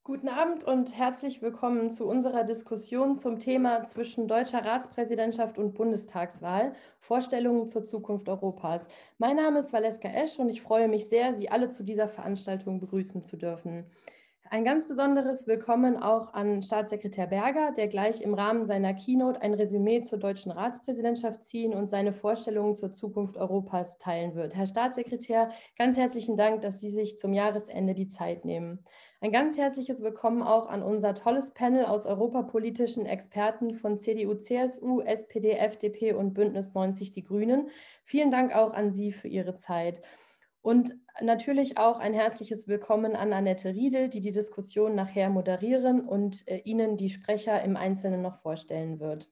Guten Abend und herzlich willkommen zu unserer Diskussion zum Thema zwischen deutscher Ratspräsidentschaft und Bundestagswahl, Vorstellungen zur Zukunft Europas. Mein Name ist Valeska Esch und ich freue mich sehr, Sie alle zu dieser Veranstaltung begrüßen zu dürfen. Ein ganz besonderes Willkommen auch an Staatssekretär Berger, der gleich im Rahmen seiner Keynote ein Resümee zur deutschen Ratspräsidentschaft ziehen und seine Vorstellungen zur Zukunft Europas teilen wird. Herr Staatssekretär, ganz herzlichen Dank, dass Sie sich zum Jahresende die Zeit nehmen. Ein ganz herzliches Willkommen auch an unser tolles Panel aus europapolitischen Experten von CDU, CSU, SPD, FDP und Bündnis 90 Die Grünen. Vielen Dank auch an Sie für Ihre Zeit. Und natürlich auch ein herzliches Willkommen an Annette Riedel, die die Diskussion nachher moderieren und Ihnen die Sprecher im Einzelnen noch vorstellen wird.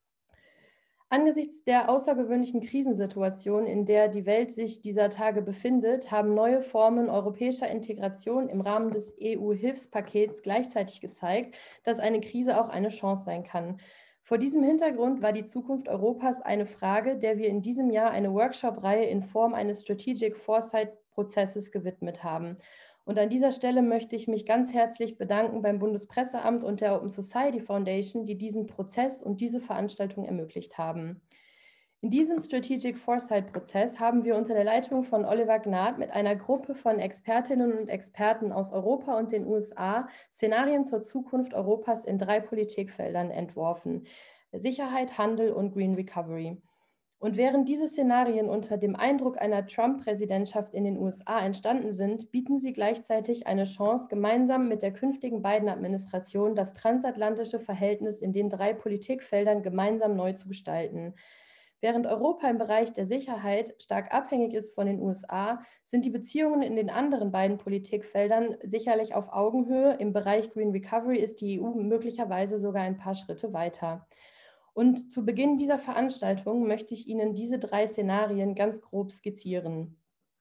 Angesichts der außergewöhnlichen Krisensituation, in der die Welt sich dieser Tage befindet, haben neue Formen europäischer Integration im Rahmen des EU-Hilfspakets gleichzeitig gezeigt, dass eine Krise auch eine Chance sein kann. Vor diesem Hintergrund war die Zukunft Europas eine Frage, der wir in diesem Jahr eine Workshop-Reihe in Form eines Strategic Foresight-Prozesses gewidmet haben. Und an dieser Stelle möchte ich mich ganz herzlich bedanken beim Bundespresseamt und der Open Society Foundation, die diesen Prozess und diese Veranstaltung ermöglicht haben. In diesem Strategic Foresight-Prozess haben wir unter der Leitung von Oliver Gnad mit einer Gruppe von Expertinnen und Experten aus Europa und den USA Szenarien zur Zukunft Europas in 3 Politikfeldern entworfen: Sicherheit, Handel und Green Recovery. Und während diese Szenarien unter dem Eindruck einer Trump-Präsidentschaft in den USA entstanden sind, bieten sie gleichzeitig eine Chance, gemeinsam mit der künftigen Biden-Administration das transatlantische Verhältnis in den 3 Politikfeldern gemeinsam neu zu gestalten. Während Europa im Bereich der Sicherheit stark abhängig ist von den USA, sind die Beziehungen in den anderen beiden Politikfeldern sicherlich auf Augenhöhe. Im Bereich Green Recovery ist die EU möglicherweise sogar ein paar Schritte weiter. Und zu Beginn dieser Veranstaltung möchte ich Ihnen diese 3 Szenarien ganz grob skizzieren.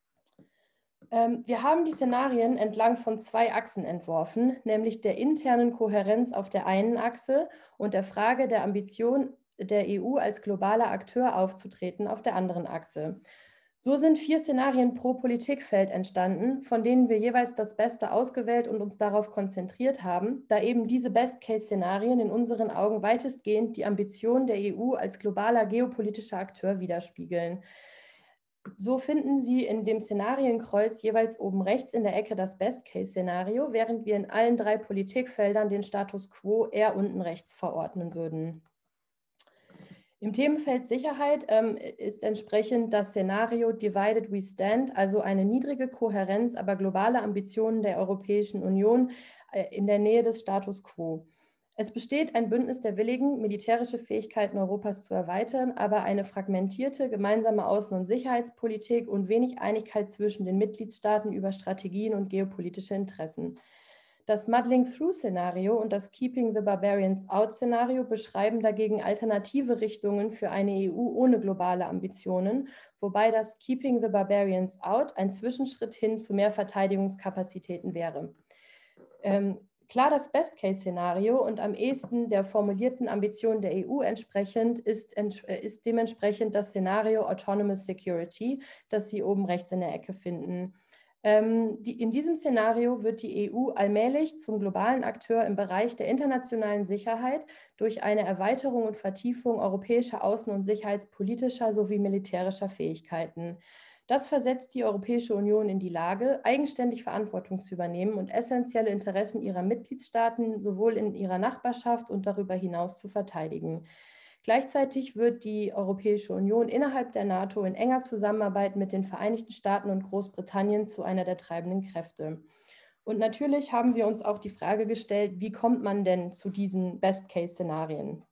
Wir haben die Szenarien entlang von 2 Achsen entworfen, nämlich der internen Kohärenz auf der einen Achse und der Frage der Ambition der EU als globaler Akteur aufzutreten auf der anderen Achse. So sind 4 Szenarien pro Politikfeld entstanden, von denen wir jeweils das Beste ausgewählt und uns darauf konzentriert haben, da eben diese Best-Case-Szenarien in unseren Augen weitestgehend die Ambition der EU als globaler geopolitischer Akteur widerspiegeln. So finden Sie in dem Szenarienkreuz jeweils oben rechts in der Ecke das Best-Case-Szenario, während wir in allen 3 Politikfeldern den Status quo eher unten rechts verordnen würden. Im Themenfeld Sicherheit ist entsprechend das Szenario Divided We Stand, also eine niedrige Kohärenz, aber globale Ambitionen der Europäischen Union in der Nähe des Status quo. Es besteht ein Bündnis der Willigen, militärische Fähigkeiten Europas zu erweitern, aber eine fragmentierte gemeinsame Außen- und Sicherheitspolitik und wenig Einigkeit zwischen den Mitgliedstaaten über Strategien und geopolitische Interessen. Das Muddling-Through-Szenario und das Keeping the Barbarians Out-Szenario beschreiben dagegen alternative Richtungen für eine EU ohne globale Ambitionen, wobei das Keeping the Barbarians Out ein Zwischenschritt hin zu mehr Verteidigungskapazitäten wäre. Klar, das Best-Case-Szenario und am ehesten der formulierten Ambition der EU entsprechend ist dementsprechend das Szenario Autonomous Security, das Sie oben rechts in der Ecke finden. In diesem Szenario wird die EU allmählich zum globalen Akteur im Bereich der internationalen Sicherheit durch eine Erweiterung und Vertiefung europäischer außen- und sicherheitspolitischer sowie militärischer Fähigkeiten. Das versetzt die Europäische Union in die Lage, eigenständig Verantwortung zu übernehmen und essentielle Interessen ihrer Mitgliedstaaten sowohl in ihrer Nachbarschaft und darüber hinaus zu verteidigen. Gleichzeitig wird die Europäische Union innerhalb der NATO in enger Zusammenarbeit mit den Vereinigten Staaten und Großbritannien zu einer der treibenden Kräfte. Und natürlich haben wir uns auch die Frage gestellt, wie kommt man denn zu diesen Best-Case-Szenarien?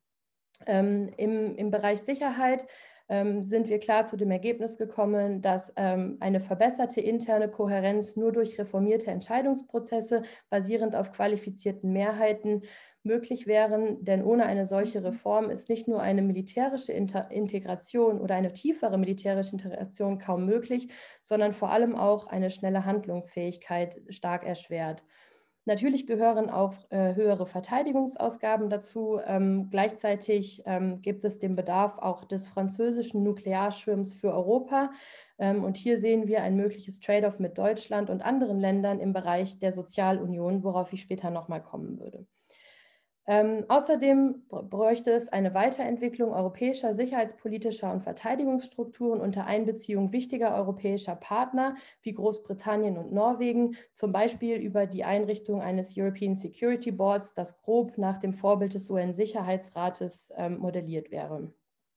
Im Bereich Sicherheit sind wir klar zu dem Ergebnis gekommen, dass eine verbesserte interne Kohärenz nur durch reformierte Entscheidungsprozesse basierend auf qualifizierten Mehrheiten möglich wären, denn ohne eine solche Reform ist nicht nur eine militärische Integration oder eine tiefere militärische Integration kaum möglich, sondern vor allem auch eine schnelle Handlungsfähigkeit stark erschwert. Natürlich gehören auch höhere Verteidigungsausgaben dazu. Gleichzeitig gibt es den Bedarf auch des französischen Nuklearschirms für Europa. Und hier sehen wir ein mögliches Trade-off mit Deutschland und anderen Ländern im Bereich der Sozialunion, worauf ich später nochmal kommen würde. Außerdem bräuchte es eine Weiterentwicklung europäischer sicherheitspolitischer und Verteidigungsstrukturen unter Einbeziehung wichtiger europäischer Partner wie Großbritannien und Norwegen, zum Beispiel über die Einrichtung eines European Security Boards, das grob nach dem Vorbild des UN-Sicherheitsrates modelliert wäre.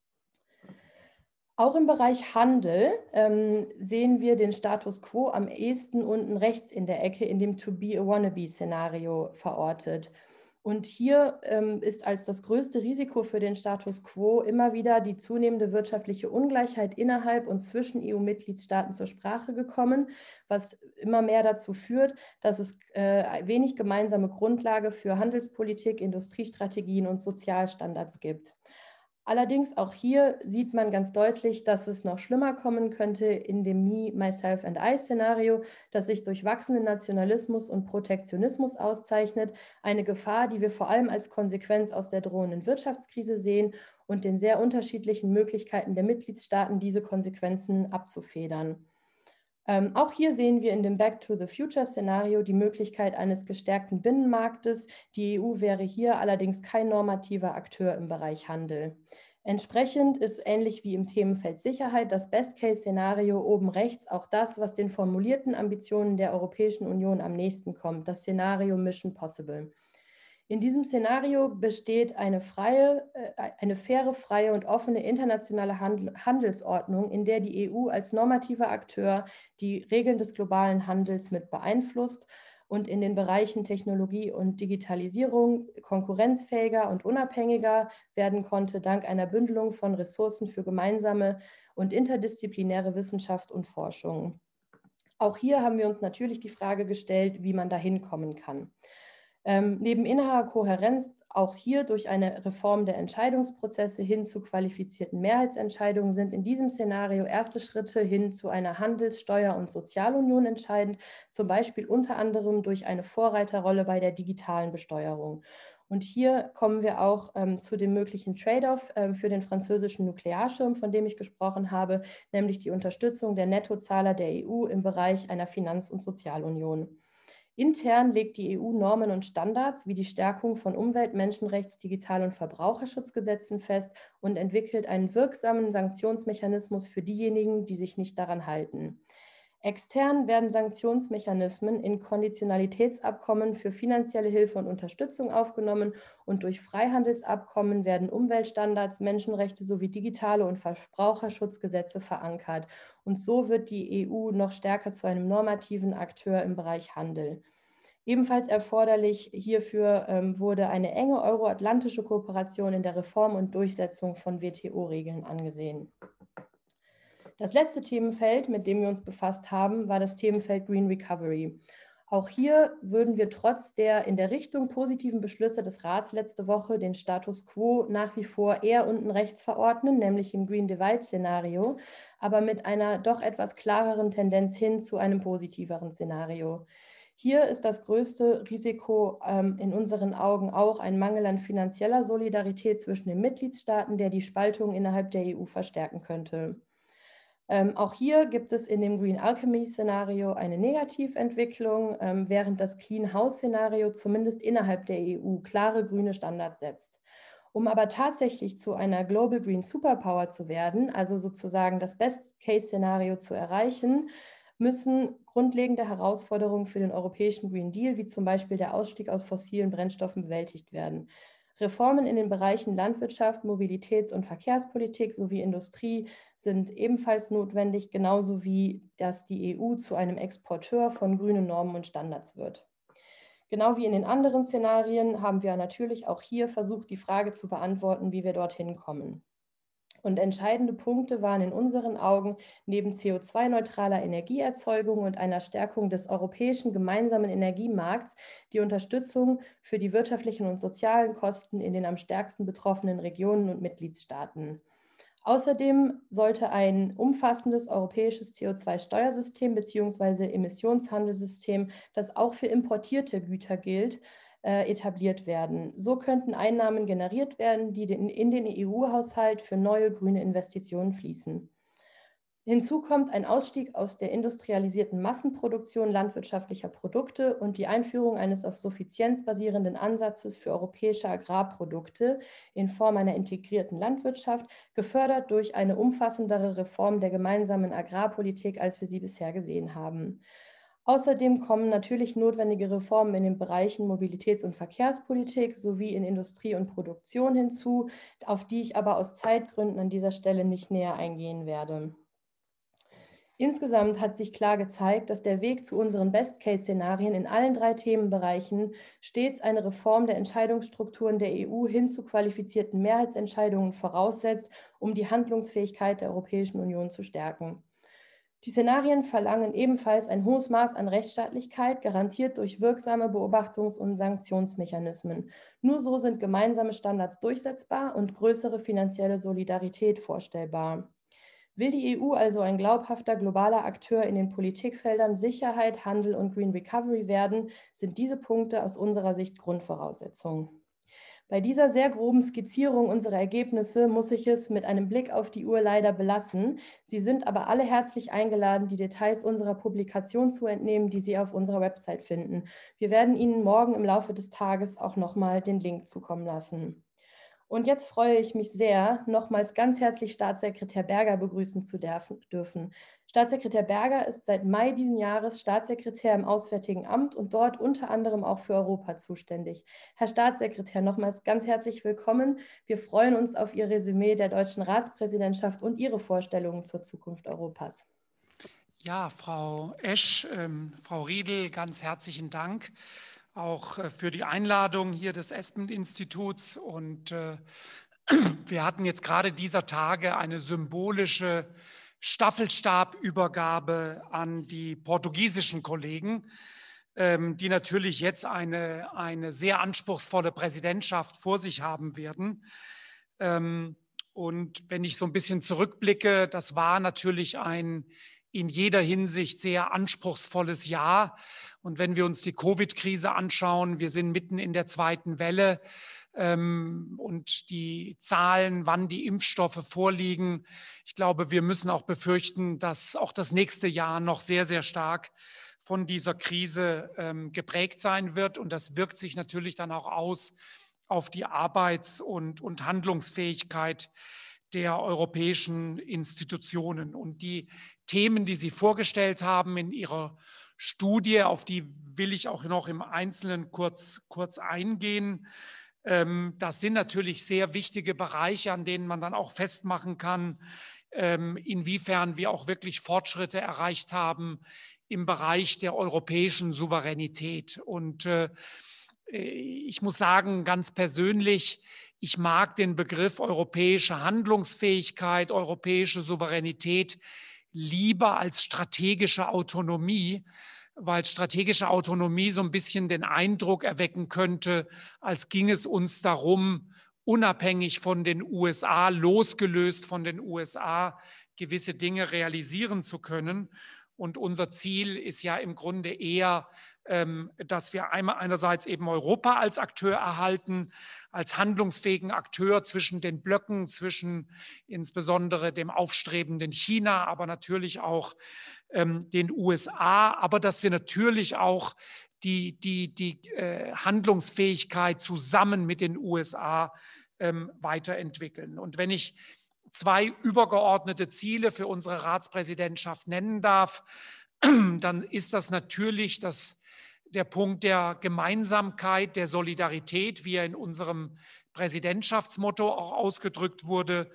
Auch im Bereich Handel sehen wir den Status quo am ehesten unten rechts in der Ecke in dem To-be-a-wannabe-Szenario verortet. Und hier ist als das größte Risiko für den Status quo immer wieder die zunehmende wirtschaftliche Ungleichheit innerhalb und zwischen EU-Mitgliedstaaten zur Sprache gekommen, was immer mehr dazu führt, dass es wenig gemeinsame Grundlage für Handelspolitik, Industriestrategien und Sozialstandards gibt. Allerdings auch hier sieht man ganz deutlich, dass es noch schlimmer kommen könnte in dem Me, Myself and I-Szenario, das sich durch wachsenden Nationalismus und Protektionismus auszeichnet. Eine Gefahr, die wir vor allem als Konsequenz aus der drohenden Wirtschaftskrise sehen und den sehr unterschiedlichen Möglichkeiten der Mitgliedstaaten, diese Konsequenzen abzufedern. Auch hier sehen wir in dem Back-to-the-Future-Szenario die Möglichkeit eines gestärkten Binnenmarktes. Die EU wäre hier allerdings kein normativer Akteur im Bereich Handel. Entsprechend ist ähnlich wie im Themenfeld Sicherheit das Best-Case-Szenario oben rechts auch das, was den formulierten Ambitionen der Europäischen Union am nächsten kommt, das Szenario Mission Possible. In diesem Szenario besteht eine faire, freie und offene internationale Handelsordnung, in der die EU als normativer Akteur die Regeln des globalen Handels mit beeinflusst und in den Bereichen Technologie und Digitalisierung konkurrenzfähiger und unabhängiger werden konnte, dank einer Bündelung von Ressourcen für gemeinsame und interdisziplinäre Wissenschaft und Forschung. Auch hier haben wir uns natürlich die Frage gestellt, wie man dahin kommen kann. Neben innerer Kohärenz auch hier durch eine Reform der Entscheidungsprozesse hin zu qualifizierten Mehrheitsentscheidungen sind in diesem Szenario erste Schritte hin zu einer Handels-, Steuer- und Sozialunion entscheidend, zum Beispiel unter anderem durch eine Vorreiterrolle bei der digitalen Besteuerung. Und hier kommen wir auch zu dem möglichen Trade-off für den französischen Nuklearschirm, von dem ich gesprochen habe, nämlich die Unterstützung der Nettozahler der EU im Bereich einer Finanz- und Sozialunion. Intern legt die EU Normen und Standards wie die Stärkung von Umwelt-, Menschenrechts-, Digital- und Verbraucherschutzgesetzen fest und entwickelt einen wirksamen Sanktionsmechanismus für diejenigen, die sich nicht daran halten. Extern werden Sanktionsmechanismen in Konditionalitätsabkommen für finanzielle Hilfe und Unterstützung aufgenommen und durch Freihandelsabkommen werden Umweltstandards, Menschenrechte sowie digitale und Verbraucherschutzgesetze verankert. Und so wird die EU noch stärker zu einem normativen Akteur im Bereich Handel. Ebenfalls erforderlich hierfür wurde eine enge euroatlantische Kooperation in der Reform und Durchsetzung von WTO-Regeln angesehen. Das letzte Themenfeld, mit dem wir uns befasst haben, war das Themenfeld Green Recovery. Auch hier würden wir trotz der in der Richtung positiven Beschlüsse des Rats letzte Woche den Status quo nach wie vor eher unten rechts verordnen, nämlich im Green Divide-Szenario, aber mit einer doch etwas klareren Tendenz hin zu einem positiveren Szenario. Hier ist das größte Risiko in unseren Augen auch ein Mangel an finanzieller Solidarität zwischen den Mitgliedstaaten, der die Spaltung innerhalb der EU verstärken könnte. Auch hier gibt es in dem Green Alchemy-Szenario eine Negativentwicklung, während das Clean House-Szenario zumindest innerhalb der EU klare grüne Standards setzt. Um aber tatsächlich zu einer Global Green Superpower zu werden, also sozusagen das Best-Case-Szenario zu erreichen, müssen grundlegende Herausforderungen für den europäischen Green Deal, wie zum Beispiel der Ausstieg aus fossilen Brennstoffen, bewältigt werden. Reformen in den Bereichen Landwirtschaft, Mobilitäts- und Verkehrspolitik sowie Industrie sind ebenfalls notwendig, genauso wie dass die EU zu einem Exporteur von grünen Normen und Standards wird. Genau wie in den anderen Szenarien haben wir natürlich auch hier versucht, die Frage zu beantworten, wie wir dorthin kommen. Und entscheidende Punkte waren in unseren Augen neben CO2-neutraler Energieerzeugung und einer Stärkung des europäischen gemeinsamen Energiemarkts die Unterstützung für die wirtschaftlichen und sozialen Kosten in den am stärksten betroffenen Regionen und Mitgliedstaaten. Außerdem sollte ein umfassendes europäisches CO2-Steuersystem bzw. Emissionshandelssystem, das auch für importierte Güter gilt, etabliert werden. So könnten Einnahmen generiert werden, die in den EU-Haushalt für neue grüne Investitionen fließen. Hinzu kommt ein Ausstieg aus der industrialisierten Massenproduktion landwirtschaftlicher Produkte und die Einführung eines auf Suffizienz basierenden Ansatzes für europäische Agrarprodukte in Form einer integrierten Landwirtschaft, gefördert durch eine umfassendere Reform der gemeinsamen Agrarpolitik, als wir sie bisher gesehen haben. Außerdem kommen natürlich notwendige Reformen in den Bereichen Mobilitäts- und Verkehrspolitik sowie in Industrie und Produktion hinzu, auf die ich aber aus Zeitgründen an dieser Stelle nicht näher eingehen werde. Insgesamt hat sich klar gezeigt, dass der Weg zu unseren Best-Case-Szenarien in allen 3 Themenbereichen stets eine Reform der Entscheidungsstrukturen der EU hin zu qualifizierten Mehrheitsentscheidungen voraussetzt, um die Handlungsfähigkeit der Europäischen Union zu stärken. Die Szenarien verlangen ebenfalls ein hohes Maß an Rechtsstaatlichkeit, garantiert durch wirksame Beobachtungs- und Sanktionsmechanismen. Nur so sind gemeinsame Standards durchsetzbar und größere finanzielle Solidarität vorstellbar. Will die EU also ein glaubhafter globaler Akteur in den Politikfeldern Sicherheit, Handel und Green Recovery werden, sind diese Punkte aus unserer Sicht Grundvoraussetzungen. Bei dieser sehr groben Skizzierung unserer Ergebnisse muss ich es mit einem Blick auf die Uhr leider belassen. Sie sind aber alle herzlich eingeladen, die Details unserer Publikation zu entnehmen, die Sie auf unserer Website finden. Wir werden Ihnen morgen im Laufe des Tages auch nochmal den Link zukommen lassen. Und jetzt freue ich mich sehr, nochmals ganz herzlich Staatssekretär Berger begrüßen zu dürfen. Staatssekretär Berger ist seit Mai diesen Jahres Staatssekretär im Auswärtigen Amt und dort unter anderem auch für Europa zuständig. Herr Staatssekretär, nochmals ganz herzlich willkommen. Wir freuen uns auf Ihr Resümee der deutschen Ratspräsidentschaft und Ihre Vorstellungen zur Zukunft Europas. Ja, Frau Esch, Frau Riedel, ganz herzlichen Dank auch für die Einladung hier des Esmond-Instituts. Und wir hatten jetzt gerade dieser Tage eine symbolische Staffelstabübergabe an die portugiesischen Kollegen, die natürlich jetzt eine sehr anspruchsvolle Präsidentschaft vor sich haben werden. Und wenn ich so ein bisschen zurückblicke, das war natürlich ein in jeder Hinsicht sehr anspruchsvolles Jahr. Und wenn wir uns die Covid-Krise anschauen, wir sind mitten in der 2. Welle und die Zahlen, wann die Impfstoffe vorliegen, ich glaube, wir müssen auch befürchten, dass auch das nächste Jahr noch sehr, sehr stark von dieser Krise geprägt sein wird. Und das wirkt sich natürlich dann auch aus auf die Arbeits- und Handlungsfähigkeit der europäischen Institutionen. Und die Themen, die Sie vorgestellt haben in Ihrer Studie, auf die will ich auch noch im Einzelnen kurz eingehen. Das sind natürlich sehr wichtige Bereiche, an denen man dann auch festmachen kann, inwiefern wir auch wirklich Fortschritte erreicht haben im Bereich der europäischen Souveränität. Und ich muss sagen, ganz persönlich, ich mag den Begriff europäische Handlungsfähigkeit, europäische Souveränität lieber als strategische Autonomie, weil strategische Autonomie so ein bisschen den Eindruck erwecken könnte, als ging es uns darum, unabhängig von den USA, losgelöst von den USA, gewisse Dinge realisieren zu können. Und unser Ziel ist ja im Grunde eher, dass wir einerseits eben Europa als Akteur erhalten, als handlungsfähigen Akteur zwischen den Blöcken, zwischen insbesondere dem aufstrebenden China, aber natürlich auch den USA, aber dass wir natürlich auch die Handlungsfähigkeit zusammen mit den USA weiterentwickeln. Und wenn ich 2 übergeordnete Ziele für unsere Ratspräsidentschaft nennen darf, dann ist das natürlich der Punkt der Gemeinsamkeit, der Solidarität, wie er in unserem Präsidentschaftsmotto auch ausgedrückt wurde,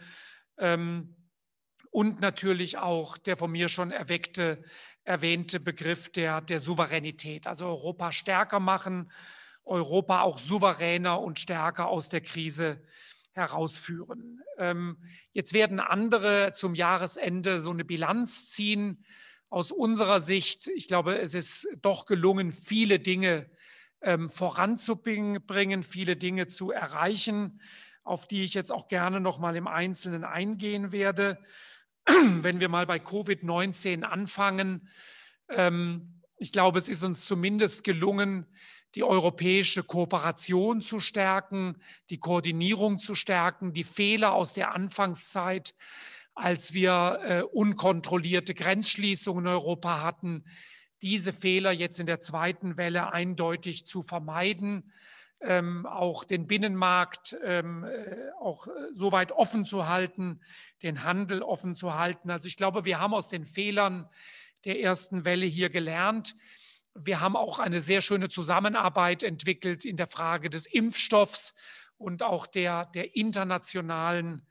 und natürlich auch der von mir schon erwähnte Begriff der Souveränität, also Europa stärker machen, Europa auch souveräner und stärker aus der Krise herausführen. Jetzt werden andere zum Jahresende so eine Bilanz ziehen. Aus unserer Sicht, ich glaube, es ist doch gelungen, viele Dinge voranzubringen, viele Dinge zu erreichen. auf die ich jetzt auch gerne noch mal im Einzelnen eingehen werde. Wenn wir mal bei Covid-19 anfangen, ich glaube, es ist uns zumindest gelungen, die europäische Kooperation zu stärken, die Koordinierung zu stärken, die Fehler aus der Anfangszeit, als wir unkontrollierte Grenzschließungen in Europa hatten, diese Fehler jetzt in der zweiten Welle eindeutig zu vermeiden, auch den Binnenmarkt auch so weit offen zu halten, den Handel offen zu halten. Also ich glaube, wir haben aus den Fehlern der ersten Welle hier gelernt. Wir haben auch eine sehr schöne Zusammenarbeit entwickelt in der Frage des Impfstoffs und auch der internationalen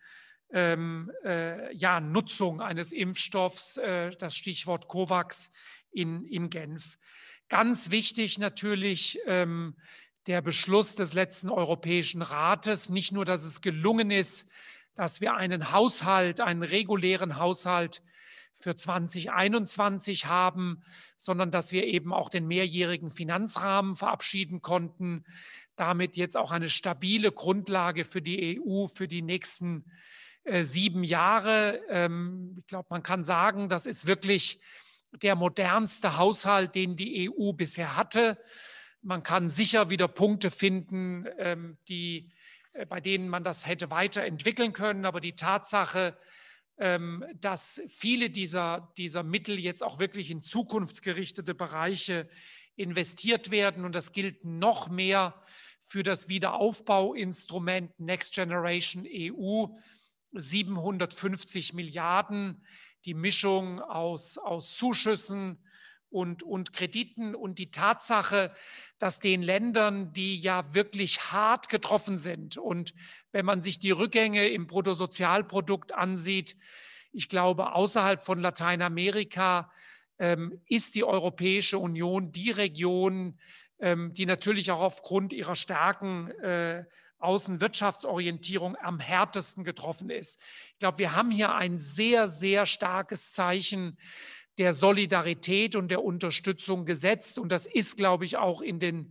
Nutzung eines Impfstoffs, das Stichwort COVAX in Genf. Ganz wichtig natürlich der Beschluss des letzten Europäischen Rates, nicht nur, dass es gelungen ist, dass wir einen Haushalt, einen regulären Haushalt für 2021 haben, sondern dass wir eben auch den mehrjährigen Finanzrahmen verabschieden konnten, damit jetzt auch eine stabile Grundlage für die EU für die nächsten 7 Jahre. Ich glaube, man kann sagen, das ist wirklich der modernste Haushalt, den die EU bisher hatte. Man kann sicher wieder Punkte finden, bei denen man das hätte weiterentwickeln können. Aber die Tatsache, dass viele dieser Mittel jetzt auch wirklich in zukunftsgerichtete Bereiche investiert werden, und das gilt noch mehr für das Wiederaufbauinstrument Next Generation EU, 750 Milliarden, die Mischung aus Zuschüssen und Krediten und die Tatsache, dass den Ländern, die ja wirklich hart getroffen sind, und wenn man sich die Rückgänge im Bruttosozialprodukt ansieht, ich glaube, außerhalb von Lateinamerika ist die Europäische Union die Region, die natürlich auch aufgrund ihrer starken Außenwirtschaftsorientierung am härtesten getroffen ist. Ich glaube, wir haben hier ein sehr, sehr starkes Zeichen der Solidarität und der Unterstützung gesetzt. Und das ist, glaube ich, auch in den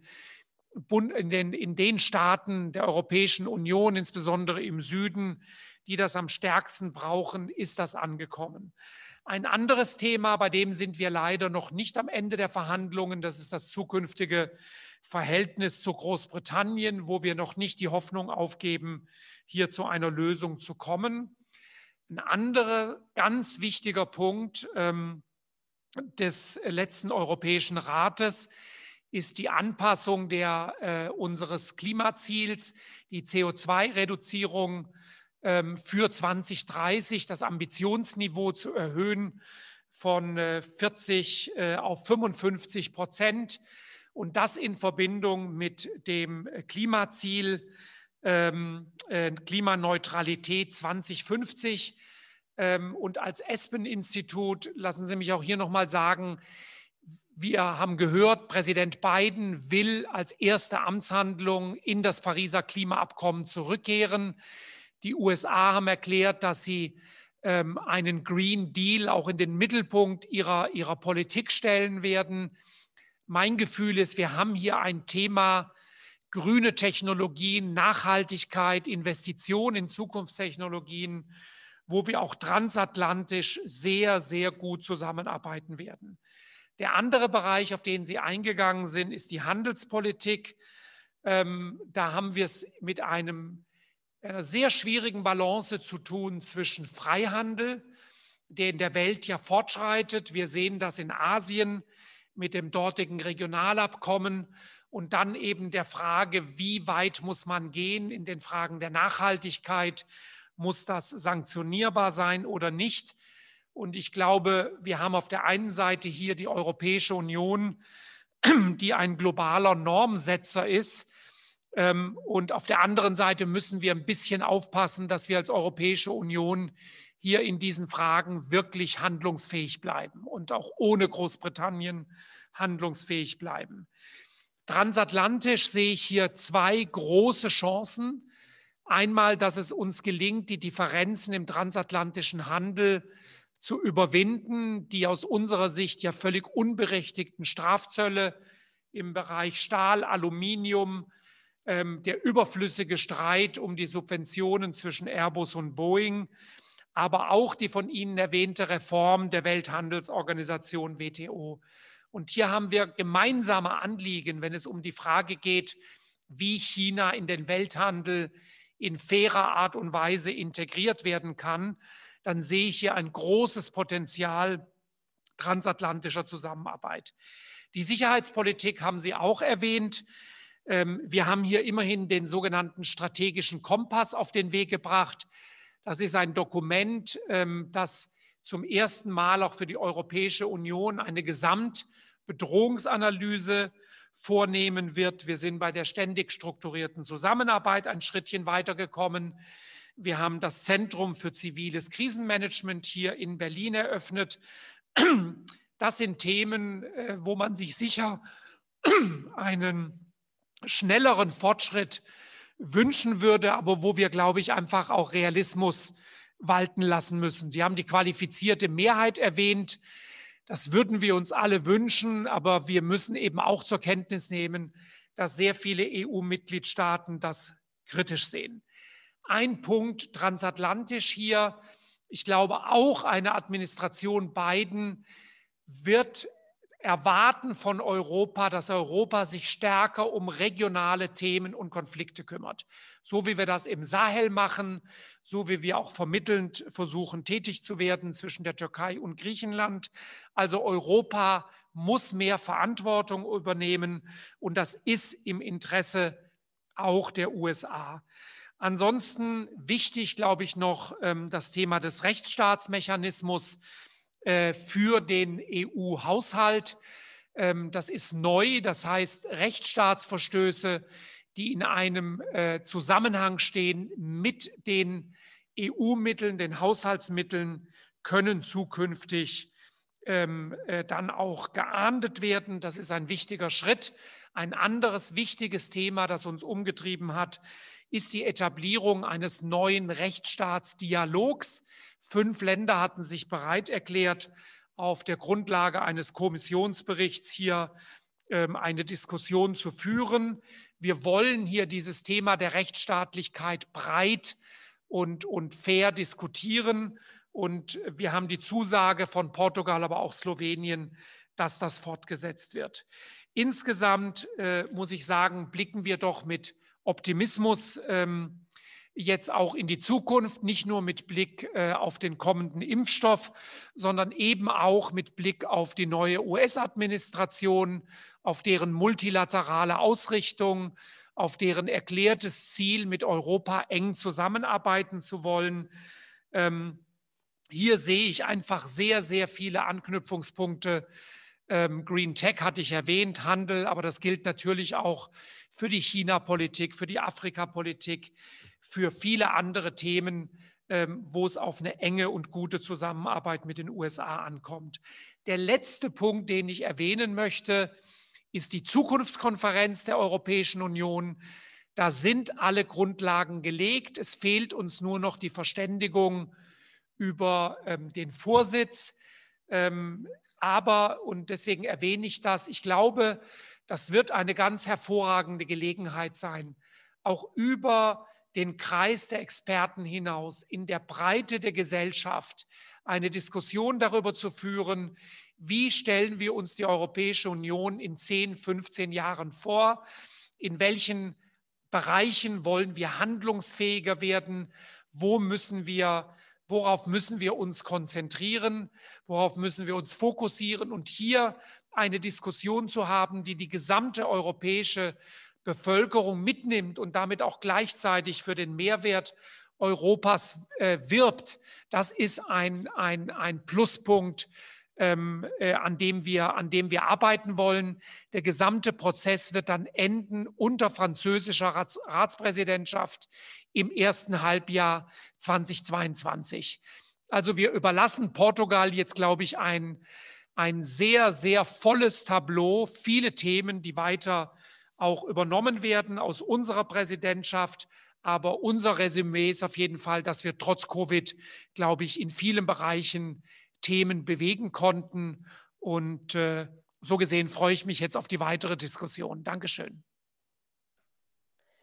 Staaten der Europäischen Union, insbesondere im Süden, die das am stärksten brauchen, ist das angekommen. Ein anderes Thema, bei dem sind wir leider noch nicht am Ende der Verhandlungen, das ist das zukünftige Verhältnis zu Großbritannien, wo wir noch nicht die Hoffnung aufgeben, hier zu einer Lösung zu kommen. Ein anderer ganz wichtiger Punkt des letzten Europäischen Rates ist die Anpassung unseres Klimaziels, die CO2-Reduzierung für 2030, das Ambitionsniveau zu erhöhen von 40 auf 55%. Und das in Verbindung mit dem Klimaziel Klimaneutralität 2050. Und als Aspen-Institut, lassen Sie mich auch hier nochmal sagen, wir haben gehört, Präsident Biden will als erste Amtshandlung in das Pariser Klimaabkommen zurückkehren. Die USA haben erklärt, dass sie einen Green Deal auch in den Mittelpunkt ihrer Politik stellen werden. Mein Gefühl ist, wir haben hier ein Thema grüne Technologien, Nachhaltigkeit, Investitionen in Zukunftstechnologien, wo wir auch transatlantisch sehr, sehr gut zusammenarbeiten werden. Der andere Bereich, auf den Sie eingegangen sind, ist die Handelspolitik. Da haben wir es mit einer sehr schwierigen Balance zu tun zwischen Freihandel, der in der Welt ja fortschreitet. Wir sehen das in Asien mit dem dortigen Regionalabkommen und dann eben der Frage, wie weit muss man gehen in den Fragen der Nachhaltigkeit, muss das sanktionierbar sein oder nicht? Und ich glaube, wir haben auf der einen Seite hier die Europäische Union, die ein globaler Normsetzer ist. Und auf der anderen Seite müssen wir ein bisschen aufpassen, dass wir als Europäische Union hier in diesen Fragen wirklich handlungsfähig bleiben und auch ohne Großbritannien handlungsfähig bleiben. Transatlantisch sehe ich hier 2 große Chancen. Einmal, dass es uns gelingt, die Differenzen im transatlantischen Handel zu überwinden, die aus unserer Sicht ja völlig unberechtigten Strafzölle im Bereich Stahl, Aluminium, der überflüssige Streit um die Subventionen zwischen Airbus und Boeing, aber auch die von Ihnen erwähnte Reform der Welthandelsorganisation WTO. Und hier haben wir gemeinsame Anliegen, wenn es um die Frage geht, wie China in den Welthandel in fairer Art und Weise integriert werden kann. Dann sehe ich hier ein großes Potenzial transatlantischer Zusammenarbeit. Die Sicherheitspolitik haben Sie auch erwähnt. Wir haben hier immerhin den sogenannten strategischen Kompass auf den Weg gebracht. Das ist ein Dokument, das zum ersten Mal auch für die Europäische Union eine Gesamtbedrohungsanalyse vornehmen wird. Wir sind bei der ständig strukturierten Zusammenarbeit ein Schrittchen weitergekommen. Wir haben das Zentrum für ziviles Krisenmanagement hier in Berlin eröffnet. Das sind Themen, wo man sich sicher einen schnelleren Fortschritt wünschen würde, aber wo wir, glaube ich, einfach auch Realismus walten lassen müssen. Sie haben die qualifizierte Mehrheit erwähnt. Das würden wir uns alle wünschen, aber wir müssen eben auch zur Kenntnis nehmen, dass sehr viele EU-Mitgliedstaaten das kritisch sehen. Ein Punkt transatlantisch hier. Ich glaube, auch eine Administration Biden wird erwarten von Europa, dass Europa sich stärker um regionale Themen und Konflikte kümmert. So wie wir das im Sahel machen, so wie wir auch vermittelnd versuchen, tätig zu werden zwischen der Türkei und Griechenland. Also Europa muss mehr Verantwortung übernehmen und das ist im Interesse auch der USA. Ansonsten wichtig, glaube ich, noch das Thema des Rechtsstaatsmechanismus für den EU-Haushalt. Das ist neu, das heißt Rechtsstaatsverstöße, die in einem Zusammenhang stehen mit den EU-Mitteln, den Haushaltsmitteln, können zukünftig dann auch geahndet werden. Das ist ein wichtiger Schritt. Ein anderes wichtiges Thema, das uns umgetrieben hat, ist die Etablierung eines neuen Rechtsstaatsdialogs. 5 Länder hatten sich bereit erklärt, auf der Grundlage eines Kommissionsberichts hier eine Diskussion zu führen. Wir wollen hier dieses Thema der Rechtsstaatlichkeit breit und fair diskutieren. Und wir haben die Zusage von Portugal, aber auch Slowenien, dass das fortgesetzt wird. Insgesamt muss ich sagen, blicken wir doch mit Optimismus jetzt auch in die Zukunft, nicht nur mit Blick auf den kommenden Impfstoff, sondern eben auch mit Blick auf die neue US-Administration, auf deren multilaterale Ausrichtung, auf deren erklärtes Ziel, mit Europa eng zusammenarbeiten zu wollen. Hier sehe ich einfach sehr, sehr viele Anknüpfungspunkte. Green Tech hatte ich erwähnt, Handel, aber das gilt natürlich auch für die China-Politik, für die Afrika-Politik, für viele andere Themen, wo es auf eine enge und gute Zusammenarbeit mit den USA ankommt. Der letzte Punkt, den ich erwähnen möchte, ist die Zukunftskonferenz der Europäischen Union. Da sind alle Grundlagen gelegt. Es fehlt uns nur noch die Verständigung über den Vorsitz. Aber, und deswegen erwähne ich das, ich glaube, das wird eine ganz hervorragende Gelegenheit sein, auch über den Kreis der Experten hinaus, in der Breite der Gesellschaft, eine Diskussion darüber zu führen, wie stellen wir uns die Europäische Union in 10, 15 Jahren vor, in welchen Bereichen wollen wir handlungsfähiger werden, worauf müssen wir uns konzentrieren, worauf müssen wir uns fokussieren und hier eine Diskussion zu haben, die die gesamte europäische Bevölkerung mitnimmt und damit auch gleichzeitig für den Mehrwert Europas wirbt. Das ist ein Pluspunkt, an dem wir arbeiten wollen. Der gesamte Prozess wird dann enden unter französischer Ratspräsidentschaft im ersten Halbjahr 2022. Also wir überlassen Portugal jetzt, glaube ich, ein sehr, sehr volles Tableau, viele Themen, die weiter auch übernommen werden aus unserer Präsidentschaft. Aber unser Resümee ist auf jeden Fall, dass wir trotz Covid, glaube ich, in vielen Bereichen Themen bewegen konnten. Und so gesehen freue ich mich jetzt auf die weitere Diskussion. Dankeschön.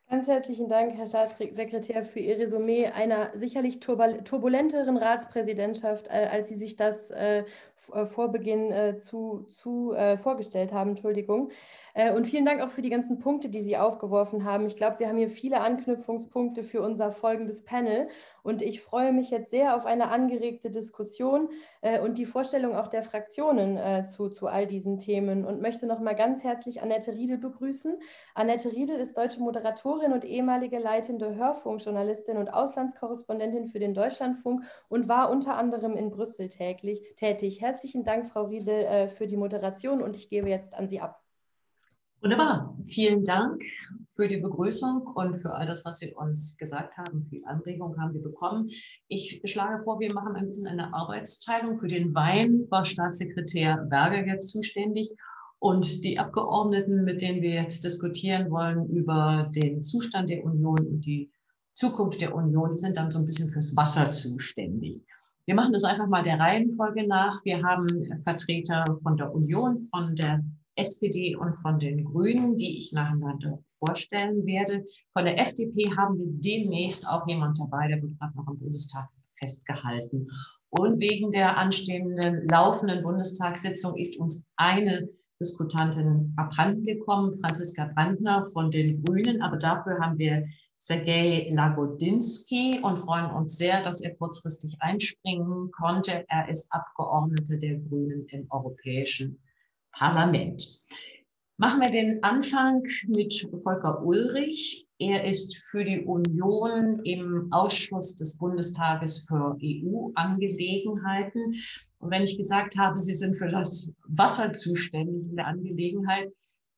Ganz herzlichen Dank, Herr Staatssekretär, für Ihr Resümee einer sicherlich turbulenteren Ratspräsidentschaft, als Sie sich das vor Beginn vorgestellt haben. Entschuldigung. Und vielen Dank auch für die ganzen Punkte, die Sie aufgeworfen haben. Ich glaube, wir haben hier viele Anknüpfungspunkte für unser folgendes Panel. Und ich freue mich jetzt sehr auf eine angeregte Diskussion und die Vorstellung auch der Fraktionen zu all diesen Themen und möchte noch mal ganz herzlich Annette Riedel begrüßen. Annette Riedel ist deutsche Moderatorin und ehemalige leitende Hörfunkjournalistin und Auslandskorrespondentin für den Deutschlandfunk und war unter anderem in Brüssel tätig. Herzlichen Dank, Frau Riedel, für die Moderation und ich gebe jetzt an Sie ab. Wunderbar. Vielen Dank für die Begrüßung und für all das, was Sie uns gesagt haben. Viel Anregung haben wir bekommen. Ich schlage vor, wir machen ein bisschen eine Arbeitsteilung. Für den Wein war Staatssekretär Berger jetzt zuständig. Und die Abgeordneten, mit denen wir jetzt diskutieren wollen über den Zustand der Union und die Zukunft der Union, die sind dann so ein bisschen fürs Wasser zuständig. Wir machen das einfach mal der Reihenfolge nach. Wir haben Vertreter von der Union, von der SPD und von den Grünen, die ich nacheinander vorstellen werde. Von der FDP haben wir demnächst auch jemand dabei, der wird gerade noch im Bundestag festgehalten. Und wegen der anstehenden laufenden Bundestagssitzung ist uns eine Diskutantin abhanden gekommen, Franziska Brandner von den Grünen. Aber dafür haben wir Sergej Lagodinsky und freuen uns sehr, dass er kurzfristig einspringen konnte. Er ist Abgeordneter der Grünen im Europäischen Parlament. Machen wir den Anfang mit Volker Ulrich. Er ist für die Union im Ausschuss des Bundestages für EU-Angelegenheiten. Und wenn ich gesagt habe, Sie sind für das Wasser zuständig in der Angelegenheit,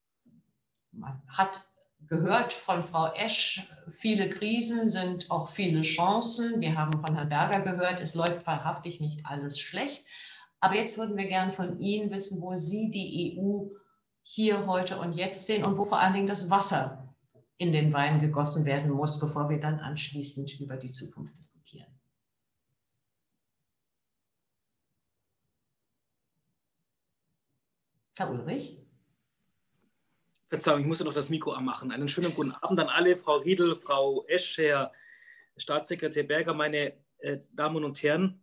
man hat gehört von Frau Esch, viele Krisen sind auch viele Chancen. Wir haben von Herrn Berger gehört, es läuft wahrhaftig nicht alles schlecht. Aber jetzt würden wir gern von Ihnen wissen, wo Sie die EU hier, heute und jetzt sehen und wo vor allen Dingen das Wasser in den Wein gegossen werden muss, bevor wir dann anschließend über die Zukunft diskutieren. Herr Ulrich? Verzeihung, ich musste noch das Mikro anmachen. Einen schönen guten Abend an alle, Frau Riedel, Frau Esch, Herr Staatssekretär Berger, meine Damen und Herren.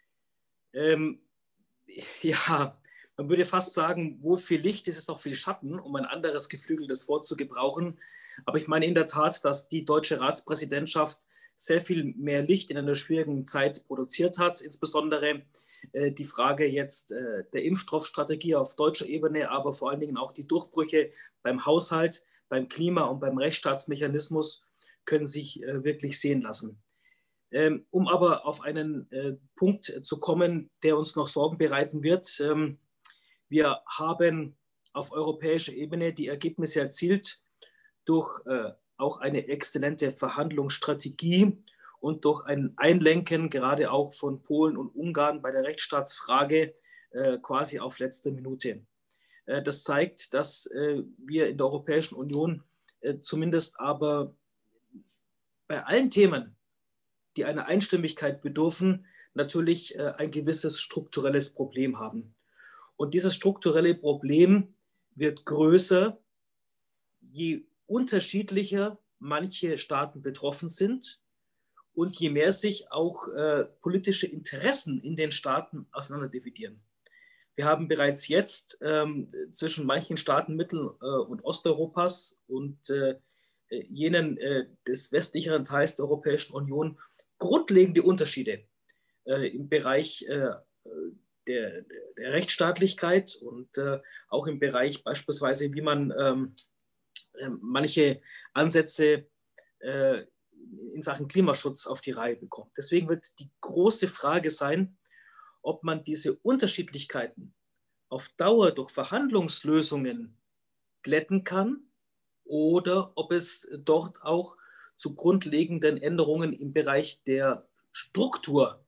Ja, man würde fast sagen, wo viel Licht ist, ist noch viel Schatten, um ein anderes geflügeltes Wort zu gebrauchen. Aber ich meine in der Tat, dass die deutsche Ratspräsidentschaft sehr viel mehr Licht in einer schwierigen Zeit produziert hat. Insbesondere die Frage jetzt der Impfstoffstrategie auf deutscher Ebene, aber vor allen Dingen auch die Durchbrüche beim Haushalt, beim Klima und beim Rechtsstaatsmechanismus können sich wirklich sehen lassen. Um aber auf einen Punkt zu kommen, der uns noch Sorgen bereiten wird. Wir haben auf europäischer Ebene die Ergebnisse erzielt durch auch eine exzellente Verhandlungsstrategie und durch ein Einlenken gerade auch von Polen und Ungarn bei der Rechtsstaatsfrage quasi auf letzte Minute. Das zeigt, dass wir in der Europäischen Union zumindest aber bei allen Themen, die einer Einstimmigkeit bedürfen, natürlich ein gewisses strukturelles Problem haben. Und dieses strukturelle Problem wird größer, je unterschiedlicher manche Staaten betroffen sind und je mehr sich auch politische Interessen in den Staaten auseinanderdividieren. Wir haben bereits jetzt zwischen manchen Staaten Mittel- und Osteuropas und jenen des westlicheren Teils der Europäischen Union grundlegende Unterschiede im Bereich der Rechtsstaatlichkeit und auch im Bereich beispielsweise, wie man manche Ansätze in Sachen Klimaschutz auf die Reihe bekommt. Deswegen wird die große Frage sein, ob man diese Unterschiedlichkeiten auf Dauer durch Verhandlungslösungen glätten kann oder ob es dort auch zu grundlegenden Änderungen im Bereich der Struktur,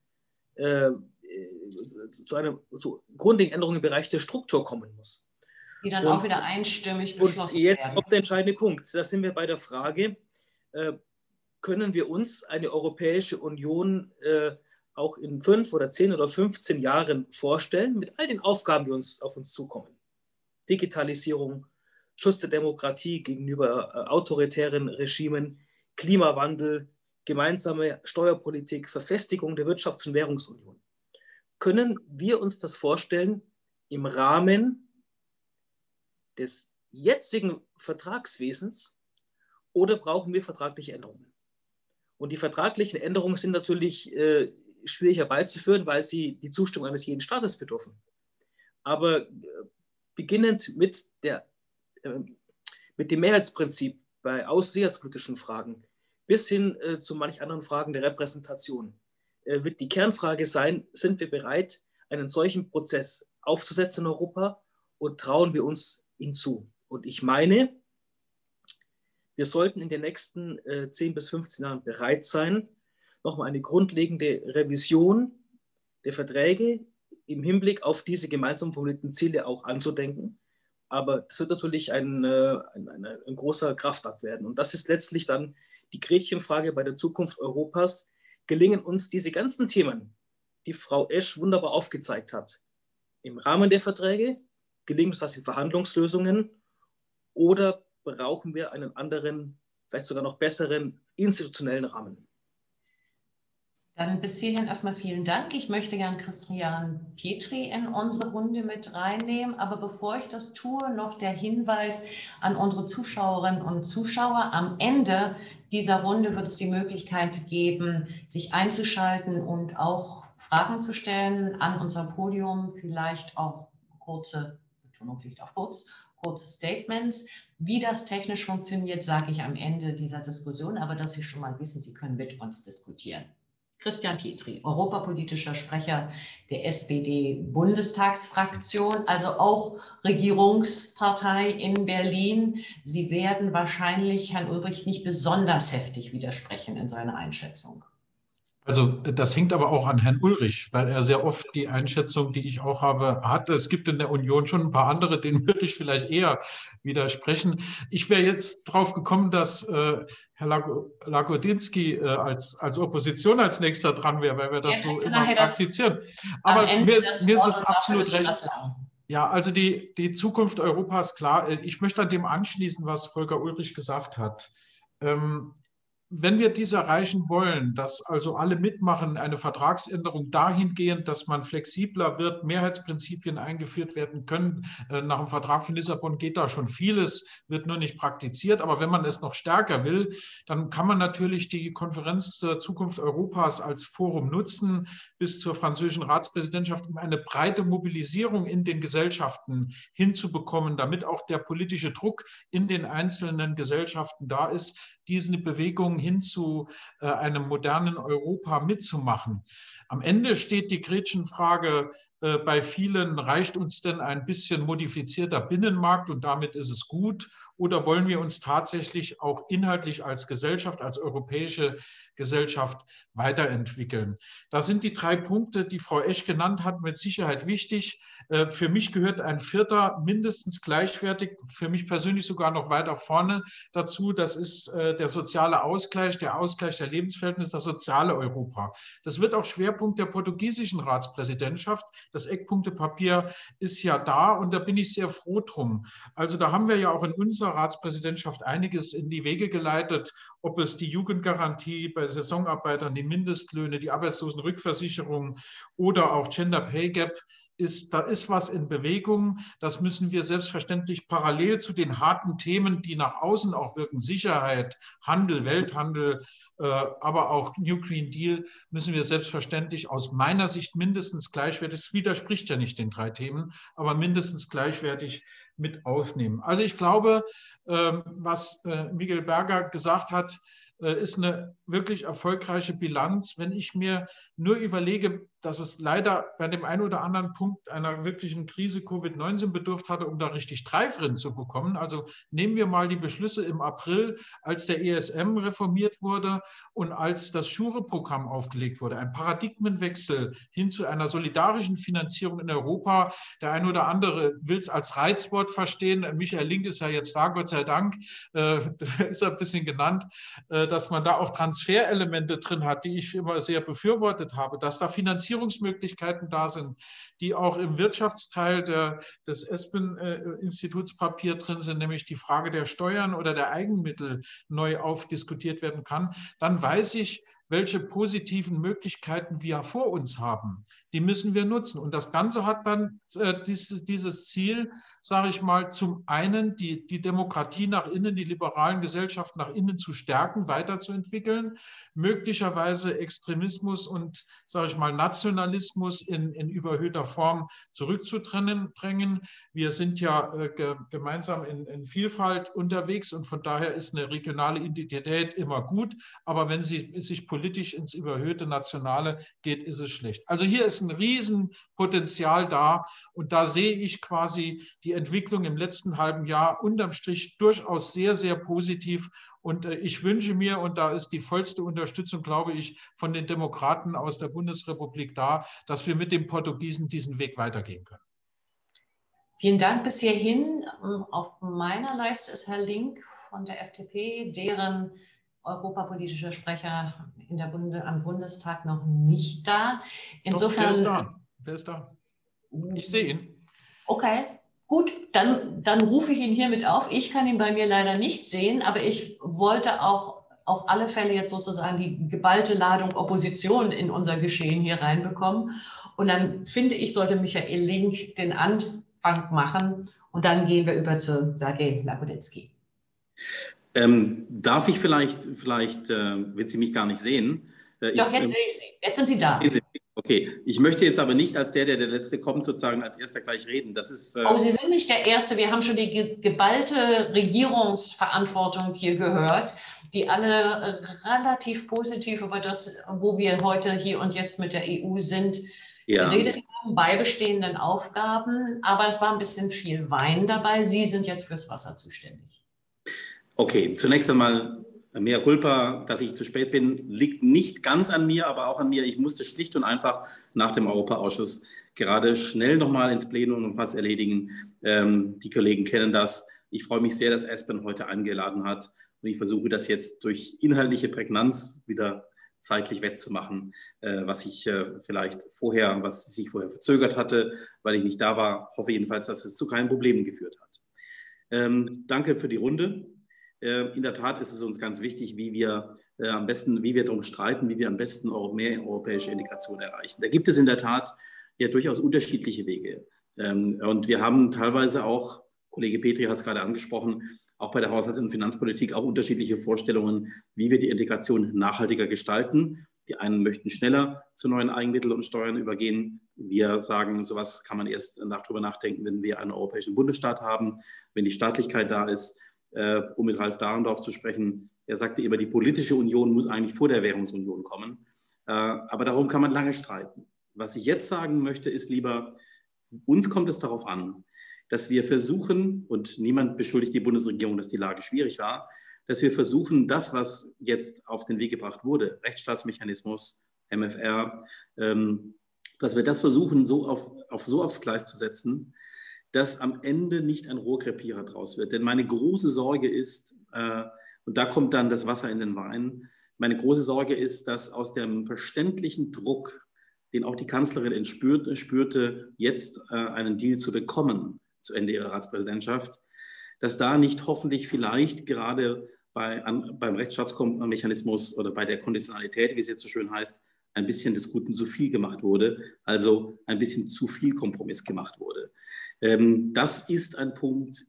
zu grundlegenden Änderungen im Bereich der Struktur kommen muss. Die dann auch wieder einstimmig beschlossen werden. Und jetzt kommt der entscheidende Punkt. Da sind wir bei der Frage, können wir uns eine Europäische Union auch in 5 oder 10 oder 15 Jahren vorstellen, mit all den Aufgaben, die auf uns zukommen. Digitalisierung, Schutz der Demokratie gegenüber autoritären Regimen, Klimawandel, gemeinsame Steuerpolitik, Verfestigung der Wirtschafts- und Währungsunion. Können wir uns das vorstellen im Rahmen des jetzigen Vertragswesens oder brauchen wir vertragliche Änderungen? Und die vertraglichen Änderungen sind natürlich schwierig herbeizuführen, weil sie die Zustimmung eines jeden Staates bedürfen. Aber beginnend mit dem Mehrheitsprinzip bei außensicherheitspolitischen Fragen bis hin zu manch anderen Fragen der Repräsentation wird die Kernfrage sein, sind wir bereit, einen solchen Prozess aufzusetzen in Europa und trauen wir uns ihn zu? Und ich meine, wir sollten in den nächsten 10 bis 15 Jahren bereit sein, nochmal eine grundlegende Revision der Verträge im Hinblick auf diese gemeinsam formulierten Ziele auch anzudenken. Aber es wird natürlich ein großer Kraftakt werden. Und das ist letztlich dann die Gretchenfrage bei der Zukunft Europas. Gelingen uns diese ganzen Themen, die Frau Esch wunderbar aufgezeigt hat, im Rahmen der Verträge? Gelingen uns das in Verhandlungslösungen? Oder brauchen wir einen anderen, vielleicht sogar noch besseren institutionellen Rahmen? Dann bis hierhin erstmal vielen Dank. Ich möchte gern Christian Pietri in unsere Runde mit reinnehmen. Aber bevor ich das tue, noch der Hinweis an unsere Zuschauerinnen und Zuschauer. Am Ende dieser Runde wird es die Möglichkeit geben, sich einzuschalten und auch Fragen zu stellen an unser Podium. Vielleicht auch kurze, Betonung liegt auf kurze Statements. Wie das technisch funktioniert, sage ich am Ende dieser Diskussion. Aber dass Sie schon mal wissen, Sie können mit uns diskutieren. Christian Pietri, europapolitischer Sprecher der SPD-Bundestagsfraktion, also auch Regierungspartei in Berlin. Sie werden wahrscheinlich Herrn Ulbricht nicht besonders heftig widersprechen in seiner Einschätzung. Also das hängt aber auch an Herrn Ulrich, weil er sehr oft die Einschätzung, die ich auch habe, hat. Es gibt in der Union schon ein paar andere, denen würde ich vielleicht eher widersprechen. Ich wäre jetzt drauf gekommen, dass Herr Lagodinsky als Opposition als nächster dran wäre, weil wir das so immer praktizieren. Aber mir ist es absolut recht. Ja, also die Zukunft Europas, klar. Ich möchte an dem anschließen, was Volker Ulrich gesagt hat. Wenn wir dies erreichen wollen, dass also alle mitmachen, eine Vertragsänderung dahingehend, dass man flexibler wird, Mehrheitsprinzipien eingeführt werden können. Nach dem Vertrag von Lissabon geht da schon vieles, wird nur nicht praktiziert. Aber wenn man es noch stärker will, dann kann man natürlich die Konferenz zur Zukunft Europas als Forum nutzen, bis zur französischen Ratspräsidentschaft, um eine breite Mobilisierung in den Gesellschaften hinzubekommen, damit auch der politische Druck in den einzelnen Gesellschaften da ist, diese Bewegung hin zu einem modernen Europa mitzumachen. Am Ende steht die Gretchenfrage bei vielen, reicht uns denn ein bisschen modifizierter Binnenmarkt und damit ist es gut? Oder wollen wir uns tatsächlich auch inhaltlich als Gesellschaft, als europäische Gesellschaft weiterentwickeln? Da sind die 3 Punkte, die Frau Esch genannt hat, mit Sicherheit wichtig. Für mich gehört ein 4. mindestens gleichwertig, für mich persönlich sogar noch weiter vorne dazu. Das ist der soziale Ausgleich, der Ausgleich der Lebensverhältnisse, das soziale Europa. Das wird auch Schwerpunkt der portugiesischen Ratspräsidentschaft. Das Eckpunktepapier ist ja da und da bin ich sehr froh drum. Also da haben wir ja auch in unserer Ratspräsidentschaft einiges in die Wege geleitet, ob es die Jugendgarantie bei Saisonarbeitern, die Mindestlöhne, die Arbeitslosenrückversicherung oder auch Gender Pay Gap ist. Da ist was in Bewegung. Das müssen wir selbstverständlich parallel zu den harten Themen, die nach außen auch wirken, Sicherheit, Handel, Welthandel, aber auch New Green Deal, müssen wir selbstverständlich aus meiner Sicht mindestens gleichwertig, es widerspricht ja nicht den 3 Themen, aber mindestens gleichwertig mit aufnehmen. Also ich glaube, was Miguel Berger gesagt hat, ist eine wirklich erfolgreiche Bilanz. Wenn ich mir nur überlege, dass es leider bei dem einen oder anderen Punkt einer wirklichen Krise Covid-19 bedurft hatte, um da richtig Treib drin zu bekommen. Also nehmen wir mal die Beschlüsse im April, als der ESM reformiert wurde und als das Schure-Programm aufgelegt wurde. Ein Paradigmenwechsel hin zu einer solidarischen Finanzierung in Europa. Der eine oder andere will es als Reizwort verstehen. Michael Link ist ja jetzt da, Gott sei Dank, ist er ein bisschen genannt, dass man da auch Transferelemente drin hat, die ich immer sehr befürwortet habe, dass da finanziert Finanzierungsmöglichkeiten da sind, die auch im Wirtschaftsteil des Espen-Institutspapier drin sind, nämlich die Frage der Steuern oder der Eigenmittel neu aufdiskutiert werden kann, dann weiß ich, welche positiven Möglichkeiten wir vor uns haben. Die müssen wir nutzen. Und das Ganze hat dann dieses Ziel, sage ich mal, zum einen die Demokratie nach innen, die liberalen Gesellschaften nach innen zu stärken, weiterzuentwickeln, möglicherweise Extremismus und, sage ich mal, Nationalismus in überhöhter Form zurückzudrängen. Wir sind ja gemeinsam in Vielfalt unterwegs und von daher ist eine regionale Identität immer gut, aber wenn sie sich politisch ins überhöhte Nationale geht, ist es schlecht. Also hier ist ein Riesenpotenzial da und da sehe ich quasi die Entwicklung im letzten halben Jahr unterm Strich durchaus sehr, sehr positiv. Und ich wünsche mir, und da ist die vollste Unterstützung, glaube ich, von den Demokraten aus der Bundesrepublik da, dass wir mit den Portugiesen diesen Weg weitergehen können. Vielen Dank bis hierhin. Auf meiner Leiste ist Herr Link von der FDP, deren europapolitischer Sprecher am Bundestag noch nicht da. Insofern. Doch, der ist da. Ich sehe ihn. Okay, gut, dann rufe ich ihn hiermit auf. Ich kann ihn bei mir leider nicht sehen, aber ich wollte auch auf alle Fälle jetzt sozusagen die geballte Ladung Opposition in unser Geschehen hier reinbekommen. Und dann finde ich, sollte Michael Link den Anfang machen und dann gehen wir über zu Sergej Lagodinsky. Darf ich vielleicht wird sie mich gar nicht sehen. Doch, jetzt sehe ich Sie. Jetzt sind Sie da. Okay, ich möchte jetzt aber nicht als der Letzte kommt, sozusagen als Erster gleich reden. Das ist, oh, Sie sind nicht der Erste. Wir haben schon die geballte Regierungsverantwortung hier gehört, die alle relativ positiv über das, wo wir heute hier und jetzt mit der EU sind, geredet haben, bei bestehenden Aufgaben. Aber es war ein bisschen viel Wein dabei. Sie sind jetzt fürs Wasser zuständig. Okay, zunächst einmal mea culpa, dass ich zu spät bin, liegt nicht ganz an mir, aber auch an mir. Ich musste schlicht und einfach nach dem Europaausschuss gerade schnell nochmal ins Plenum und was erledigen. Die Kollegen kennen das. Ich freue mich sehr, dass Espen heute eingeladen hat und ich versuche das jetzt durch inhaltliche Prägnanz wieder zeitlich wettzumachen, was sich vorher verzögert hatte, weil ich nicht da war. Hoffe jedenfalls, dass es zu keinen Problemen geführt hat. Danke für die Runde. In der Tat ist es uns ganz wichtig, wie wir darum streiten, wie wir am besten mehr europäische Integration erreichen. Da gibt es in der Tat ja durchaus unterschiedliche Wege. Und wir haben teilweise auch, Kollege Petri hat es gerade angesprochen, auch bei der Haushalts- und Finanzpolitik auch unterschiedliche Vorstellungen, wie wir die Integration nachhaltiger gestalten. Die einen möchten schneller zu neuen Eigenmitteln und Steuern übergehen. Wir sagen, sowas kann man erst darüber nachdenken, wenn wir einen europäischen Bundesstaat haben, wenn die Staatlichkeit da ist. Um mit Ralf Dahrendorf zu sprechen, er sagte immer, die politische Union muss eigentlich vor der Währungsunion kommen. Aber darum kann man lange streiten. Was ich jetzt sagen möchte, ist lieber, uns kommt es darauf an, dass wir versuchen, und niemand beschuldigt die Bundesregierung, dass die Lage schwierig war, dass wir versuchen, das, was jetzt auf den Weg gebracht wurde, Rechtsstaatsmechanismus, MFR, dass wir das versuchen, so aufs Gleis zu setzen, dass am Ende nicht ein Rohrkrepierer draus wird. Denn meine große Sorge ist, und da kommt dann das Wasser in den Wein, meine große Sorge ist, dass aus dem verständlichen Druck, den auch die Kanzlerin spürte, jetzt einen Deal zu bekommen zu Ende ihrer Ratspräsidentschaft, dass da nicht hoffentlich vielleicht gerade beim Rechtsstaatsmechanismus oder bei der Konditionalität, wie es jetzt so schön heißt, ein bisschen des Guten zu viel gemacht wurde, also ein bisschen zu viel Kompromiss gemacht wurde. Das ist ein Punkt,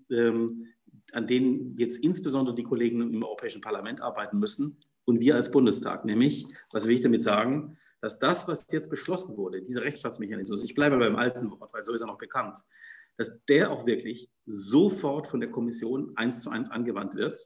an dem jetzt insbesondere die Kollegen im Europäischen Parlament arbeiten müssen und wir als Bundestag. Nämlich, was will ich damit sagen, dass das, was jetzt beschlossen wurde, dieser Rechtsstaatsmechanismus, ich bleibe beim alten Wort, weil so ist er noch bekannt, dass der auch wirklich sofort von der Kommission 1:1 angewandt wird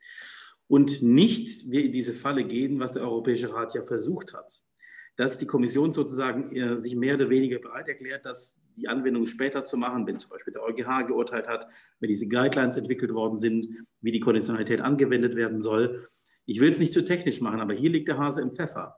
und nicht wir in diese Falle gehen, was der Europäische Rat ja versucht hat, dass die Kommission sozusagen sich mehr oder weniger bereit erklärt, dass die Anwendung später zu machen, wenn zum Beispiel der EuGH geurteilt hat, wenn diese Guidelines entwickelt worden sind, wie die Konditionalität angewendet werden soll. Ich will es nicht zu technisch machen, aber hier liegt der Hase im Pfeffer.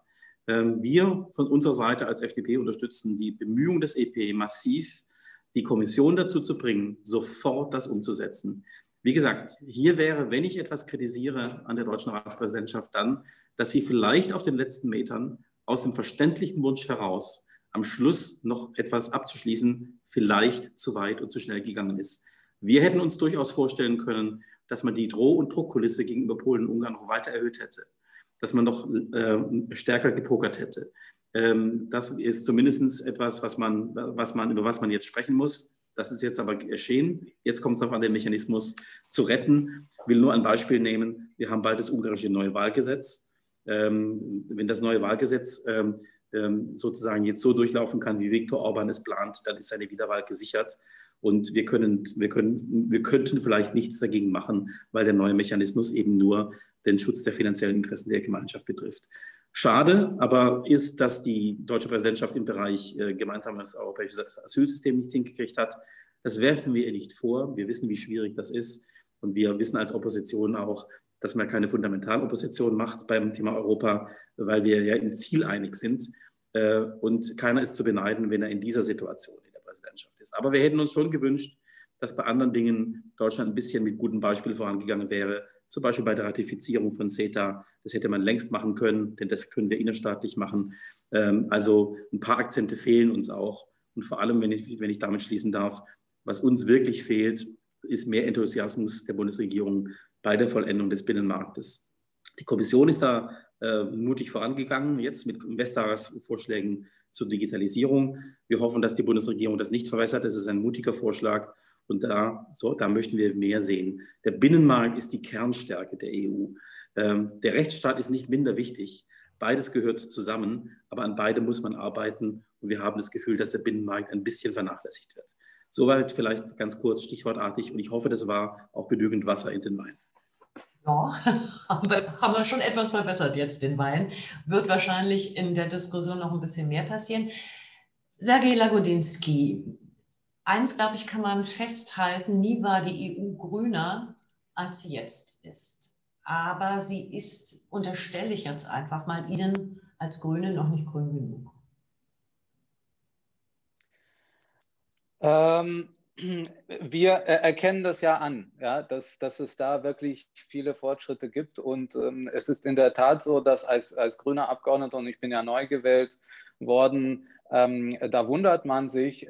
Wir von unserer Seite als FDP unterstützen die Bemühungen des EP massiv, die Kommission dazu zu bringen, sofort das umzusetzen. Wie gesagt, hier wäre, wenn ich etwas kritisiere an der deutschen Ratspräsidentschaft, dann, dass sie vielleicht auf den letzten Metern aus dem verständlichen Wunsch heraus, am Schluss noch etwas abzuschließen, vielleicht zu weit und zu schnell gegangen ist. Wir hätten uns durchaus vorstellen können, dass man die Droh- und Druckkulisse gegenüber Polen und Ungarn noch weiter erhöht hätte, dass man noch stärker gepokert hätte. Das ist zumindest etwas, über was man jetzt sprechen muss. Das ist jetzt aber geschehen. Jetzt kommt es noch an, den Mechanismus zu retten. Ich will nur ein Beispiel nehmen. Wir haben bald das ungarische neue Wahlgesetz. Wenn das neue Wahlgesetz sozusagen jetzt so durchlaufen kann, wie Viktor Orban es plant, dann ist seine Wiederwahl gesichert. Und wir könnten vielleicht nichts dagegen machen, weil der neue Mechanismus eben nur den Schutz der finanziellen Interessen der Gemeinschaft betrifft. Schade aber ist, dass die deutsche Präsidentschaft im Bereich gemeinsames europäisches Asylsystem nichts hingekriegt hat. Das werfen wir ihr nicht vor. Wir wissen, wie schwierig das ist. Und wir wissen als Opposition auch, dass man keine Fundamentalopposition macht beim Thema Europa, weil wir ja im Ziel einig sind. Und keiner ist zu beneiden, wenn er in dieser Situation in der Präsidentschaft ist. Aber wir hätten uns schon gewünscht, dass bei anderen Dingen Deutschland ein bisschen mit gutem Beispiel vorangegangen wäre. Zum Beispiel bei der Ratifizierung von CETA. Das hätte man längst machen können, denn das können wir innerstaatlich machen. Also ein paar Akzente fehlen uns auch. Und vor allem, wenn ich damit schließen darf, was uns wirklich fehlt, ist mehr Enthusiasmus der Bundesregierung bei der Vollendung des Binnenmarktes. Die Kommission ist da mutig vorangegangen, jetzt mit Vestagers Vorschlägen zur Digitalisierung. Wir hoffen, dass die Bundesregierung das nicht verwässert. Das ist ein mutiger Vorschlag. Und da möchten wir mehr sehen. Der Binnenmarkt ist die Kernstärke der EU. Der Rechtsstaat ist nicht minder wichtig. Beides gehört zusammen, aber an beide muss man arbeiten. Und wir haben das Gefühl, dass der Binnenmarkt ein bisschen vernachlässigt wird. Soweit vielleicht ganz kurz, stichwortartig. Und ich hoffe, das war auch genügend Wasser in den Wein. Ja, haben wir schon etwas verbessert jetzt, den Wein. Wird wahrscheinlich in der Diskussion noch ein bisschen mehr passieren. Sergej Lagodinsky, eins, glaube ich, kann man festhalten, nie war die EU grüner, als sie jetzt ist. Aber sie ist, unterstelle ich jetzt einfach mal, Ihnen als Grüne noch nicht grün genug. Wir erkennen das ja an, ja, dass es da wirklich viele Fortschritte gibt. Und es ist in der Tat so, dass als grüner Abgeordneter, und ich bin ja neu gewählt worden, da wundert man sich,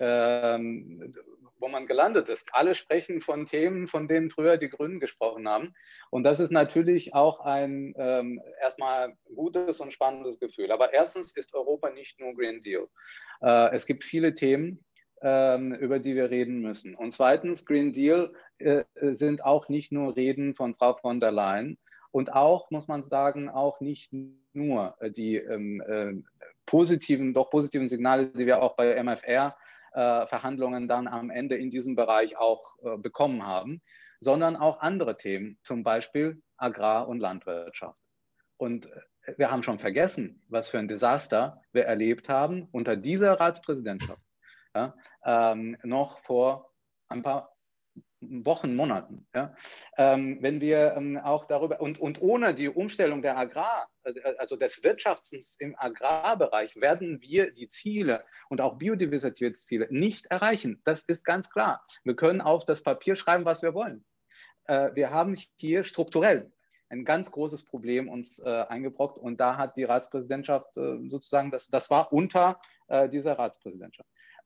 wo man gelandet ist. Alle sprechen von Themen, von denen früher die Grünen gesprochen haben. Und das ist natürlich auch ein erstmal gutes und spannendes Gefühl. Aber erstens ist Europa nicht nur Green Deal. Es gibt viele Themen, über die wir reden müssen. Und zweitens, Green Deal sind auch nicht nur Reden von Frau von der Leyen und auch, muss man sagen, auch nicht nur die positiven Signale, die wir auch bei MFR-Verhandlungen dann am Ende in diesem Bereich auch bekommen haben, sondern auch andere Themen, zum Beispiel Agrar- und Landwirtschaft. Und wir haben schon vergessen, was für ein Desaster wir erlebt haben unter dieser Ratspräsidentschaft. Ja, noch vor ein paar Wochen, Monaten. Ja. Wenn wir auch darüber, und ohne die Umstellung der also des Wirtschaftens im Agrarbereich, werden wir die Ziele und auch Biodiversitätsziele nicht erreichen. Das ist ganz klar. Wir können auf das Papier schreiben, was wir wollen. Wir haben hier strukturell ein ganz großes Problem uns eingebrockt, und da hat die Ratspräsidentschaft sozusagen, das war unter dieser Ratspräsidentschaft.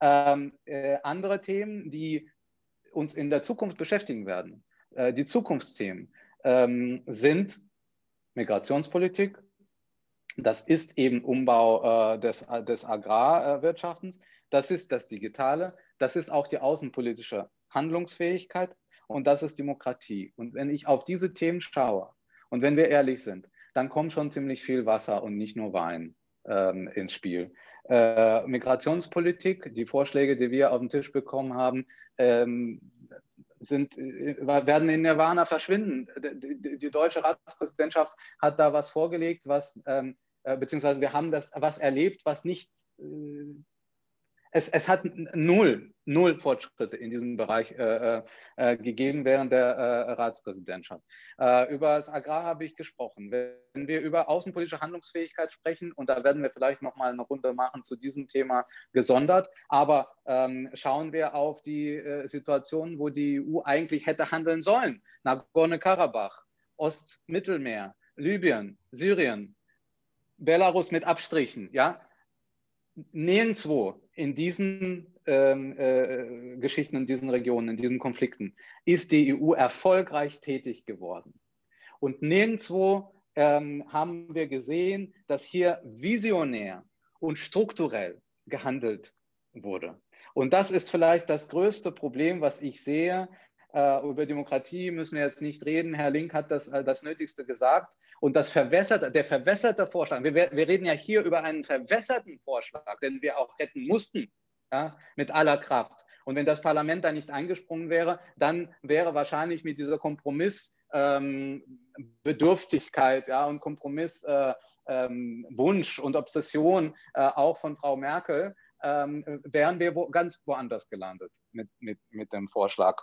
Andere Themen, die uns in der Zukunft beschäftigen werden, die Zukunftsthemen, sind Migrationspolitik, das ist eben Umbau des Agrarwirtschaftens, das ist das Digitale, das ist auch die außenpolitische Handlungsfähigkeit und das ist Demokratie. Und wenn ich auf diese Themen schaue und wenn wir ehrlich sind, dann kommt schon ziemlich viel Wasser und nicht nur Wein ins Spiel. Migrationspolitik, die Vorschläge, die wir auf den Tisch bekommen haben, werden in Nirvana verschwinden. Die deutsche Ratspräsidentschaft hat da was vorgelegt, beziehungsweise wir haben was erlebt, was nicht, es hat null Fortschritte in diesem Bereich gegeben während der Ratspräsidentschaft. Über das Agrar habe ich gesprochen. Wenn wir über außenpolitische Handlungsfähigkeit sprechen, und da werden wir vielleicht noch mal eine Runde machen zu diesem Thema gesondert, aber schauen wir auf die Situation, wo die EU eigentlich hätte handeln sollen. Nagorno-Karabach, Ostmittelmeer, Libyen, Syrien, Belarus mit Abstrichen, ja. nirgendwo in diesen Geschichten, in diesen Regionen, in diesen Konflikten ist die EU erfolgreich tätig geworden. Und nirgendwo haben wir gesehen, dass hier visionär und strukturell gehandelt wurde. Und das ist vielleicht das größte Problem, was ich sehe. Über Demokratie müssen wir jetzt nicht reden. Herr Link hat das Nötigste gesagt. Und der verwässerte Vorschlag, wir reden ja hier über einen verwässerten Vorschlag, den wir auch retten mussten, ja, mit aller Kraft. Und wenn das Parlament da nicht eingesprungen wäre, dann wäre wahrscheinlich mit dieser Kompromissbedürftigkeit, ja, und Kompromisswunsch und Obsession auch von Frau Merkel, wären wir ganz woanders gelandet mit dem Vorschlag.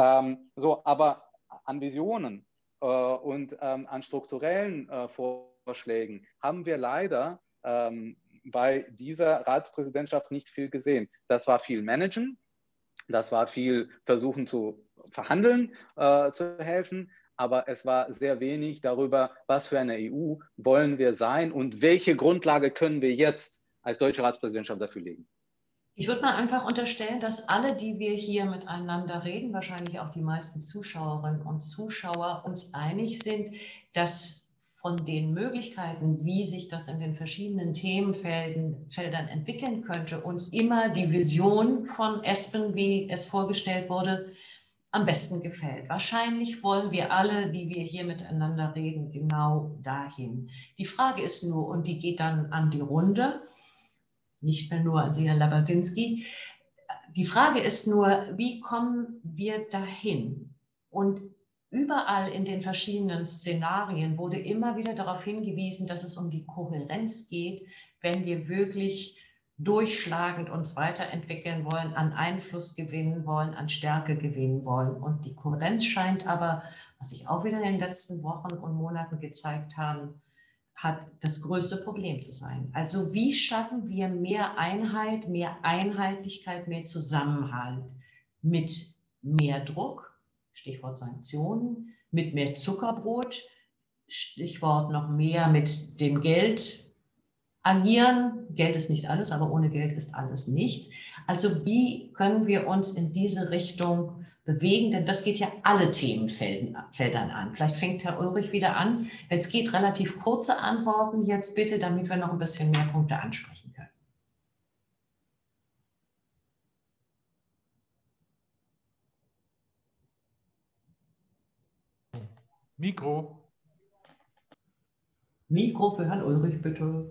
Aber an Visionen und an strukturellen Vorschlägen haben wir leider bei dieser Ratspräsidentschaft nicht viel gesehen. Das war viel Managen, das war viel Versuchen zu verhandeln, zu helfen, aber es war sehr wenig darüber, was für eine EU wollen wir sein und welche Grundlage können wir jetzt als deutsche Ratspräsidentschaft dafür legen. Ich würde mal einfach unterstellen, dass alle, die wir hier miteinander reden, wahrscheinlich auch die meisten Zuschauerinnen und Zuschauer, uns einig sind, dass von den Möglichkeiten, wie sich das in den verschiedenen Themenfeldern entwickeln könnte, uns immer die Vision von Espen, wie es vorgestellt wurde, am besten gefällt. Wahrscheinlich wollen wir alle, die wir hier miteinander reden, genau dahin. Die Frage ist nur, und die geht dann an die Runde, nicht mehr nur an Sie, Herr Labatinski. Die Frage ist nur, wie kommen wir dahin? Und überall in den verschiedenen Szenarien wurde immer wieder darauf hingewiesen, dass es um die Kohärenz geht, wenn wir wirklich durchschlagend uns weiterentwickeln wollen, an Einfluss gewinnen wollen, an Stärke gewinnen wollen. Und die Kohärenz scheint aber, was sich auch wieder in den letzten Wochen und Monaten gezeigt haben, hat das größte Problem zu sein. Also wie schaffen wir mehr Einheit, mehr Einheitlichkeit, mehr Zusammenhalt mit mehr Druck, Stichwort Sanktionen, mit mehr Zuckerbrot, Stichwort noch mehr mit dem Geld agieren. Geld ist nicht alles, aber ohne Geld ist alles nichts. Also wie können wir uns in diese Richtung bewegen, denn das geht ja alle Themenfeldern an. Vielleicht fängt Herr Ulrich wieder an. Wenn es geht, relativ kurze Antworten jetzt bitte, damit wir noch ein bisschen mehr Punkte ansprechen können. Mikro. Mikro für Herrn Ulrich, bitte.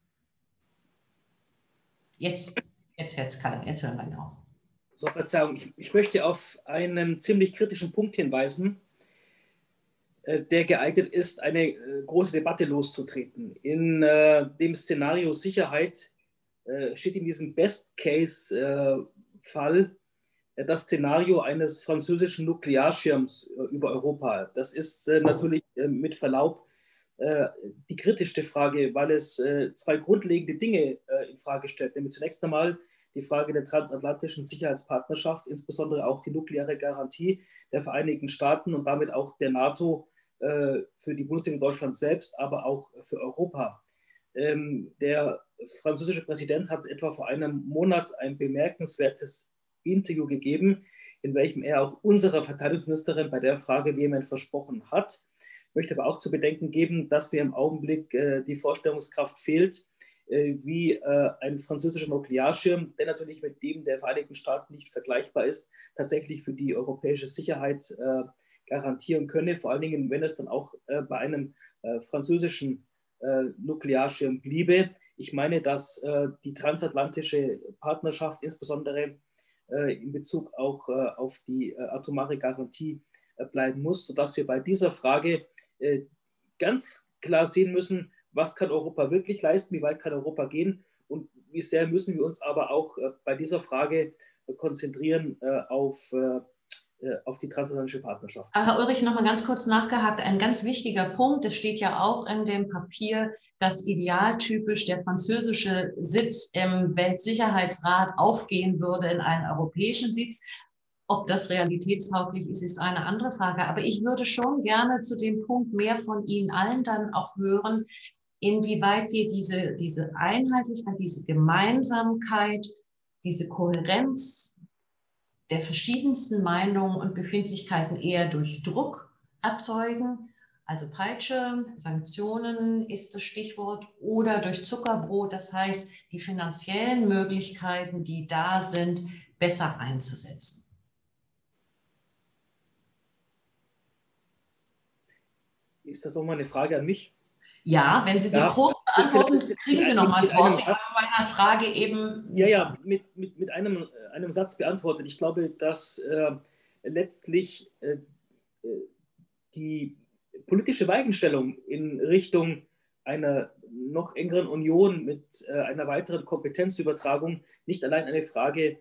Jetzt hören wir ihn auch. So, Verzeihung, ich möchte auf einen ziemlich kritischen Punkt hinweisen, der geeignet ist, eine große Debatte loszutreten. In dem Szenario Sicherheit steht in diesem Best-Case-Fall das Szenario eines französischen Nuklearschirms über Europa. Das ist natürlich mit Verlaub die kritischste Frage, weil es zwei grundlegende Dinge in Frage stellt. Nämlich zunächst einmal die Frage der transatlantischen Sicherheitspartnerschaft, insbesondere auch die nukleare Garantie der Vereinigten Staaten und damit auch der NATO für die Bundesrepublik Deutschland selbst, aber auch für Europa. Der französische Präsident hat etwa vor einem Monat ein bemerkenswertes Interview gegeben, in welchem er auch unserer Verteidigungsministerin bei der Frage vehement versprochen hat. Ich möchte aber auch zu bedenken geben, dass mir im Augenblick die Vorstellungskraft fehlt, wie ein französischer Nuklearschirm, der natürlich mit dem der Vereinigten Staaten nicht vergleichbar ist, tatsächlich für die europäische Sicherheit garantieren könne, vor allen Dingen, wenn es dann auch bei einem französischen Nuklearschirm bliebe. Ich meine, dass die transatlantische Partnerschaft insbesondere in Bezug auch auf die atomare Garantie bleiben muss, sodass wir bei dieser Frage ganz klar sehen müssen, was kann Europa wirklich leisten, wie weit kann Europa gehen und wie sehr müssen wir uns aber auch bei dieser Frage konzentrieren auf die transatlantische Partnerschaft. Herr Ulrich, noch mal ganz kurz nachgehakt. Ein ganz wichtiger Punkt, es steht ja auch in dem Papier, dass idealtypisch der französische Sitz im Weltsicherheitsrat aufgehen würde in einen europäischen Sitz. Ob das realitätstauglich ist, ist eine andere Frage. Aber ich würde schon gerne zu dem Punkt mehr von Ihnen allen dann auch hören. inwieweit wir diese Einheitlichkeit, diese Gemeinsamkeit, diese Kohärenz der verschiedensten Meinungen und Befindlichkeiten eher durch Druck erzeugen, also Peitsche, Sanktionen ist das Stichwort, oder durch Zuckerbrot, das heißt, die finanziellen Möglichkeiten, die da sind, besser einzusetzen. Ist das nochmal eine Frage an mich? Ja, wenn Sie sie kurz beantworten, kriegen Sie nochmal das Wort. Sie haben meiner Frage eben... Ja, mit einem Satz beantwortet. Ich glaube, dass letztlich die politische Weichenstellung in Richtung einer noch engeren Union mit einer weiteren Kompetenzübertragung nicht allein eine Frage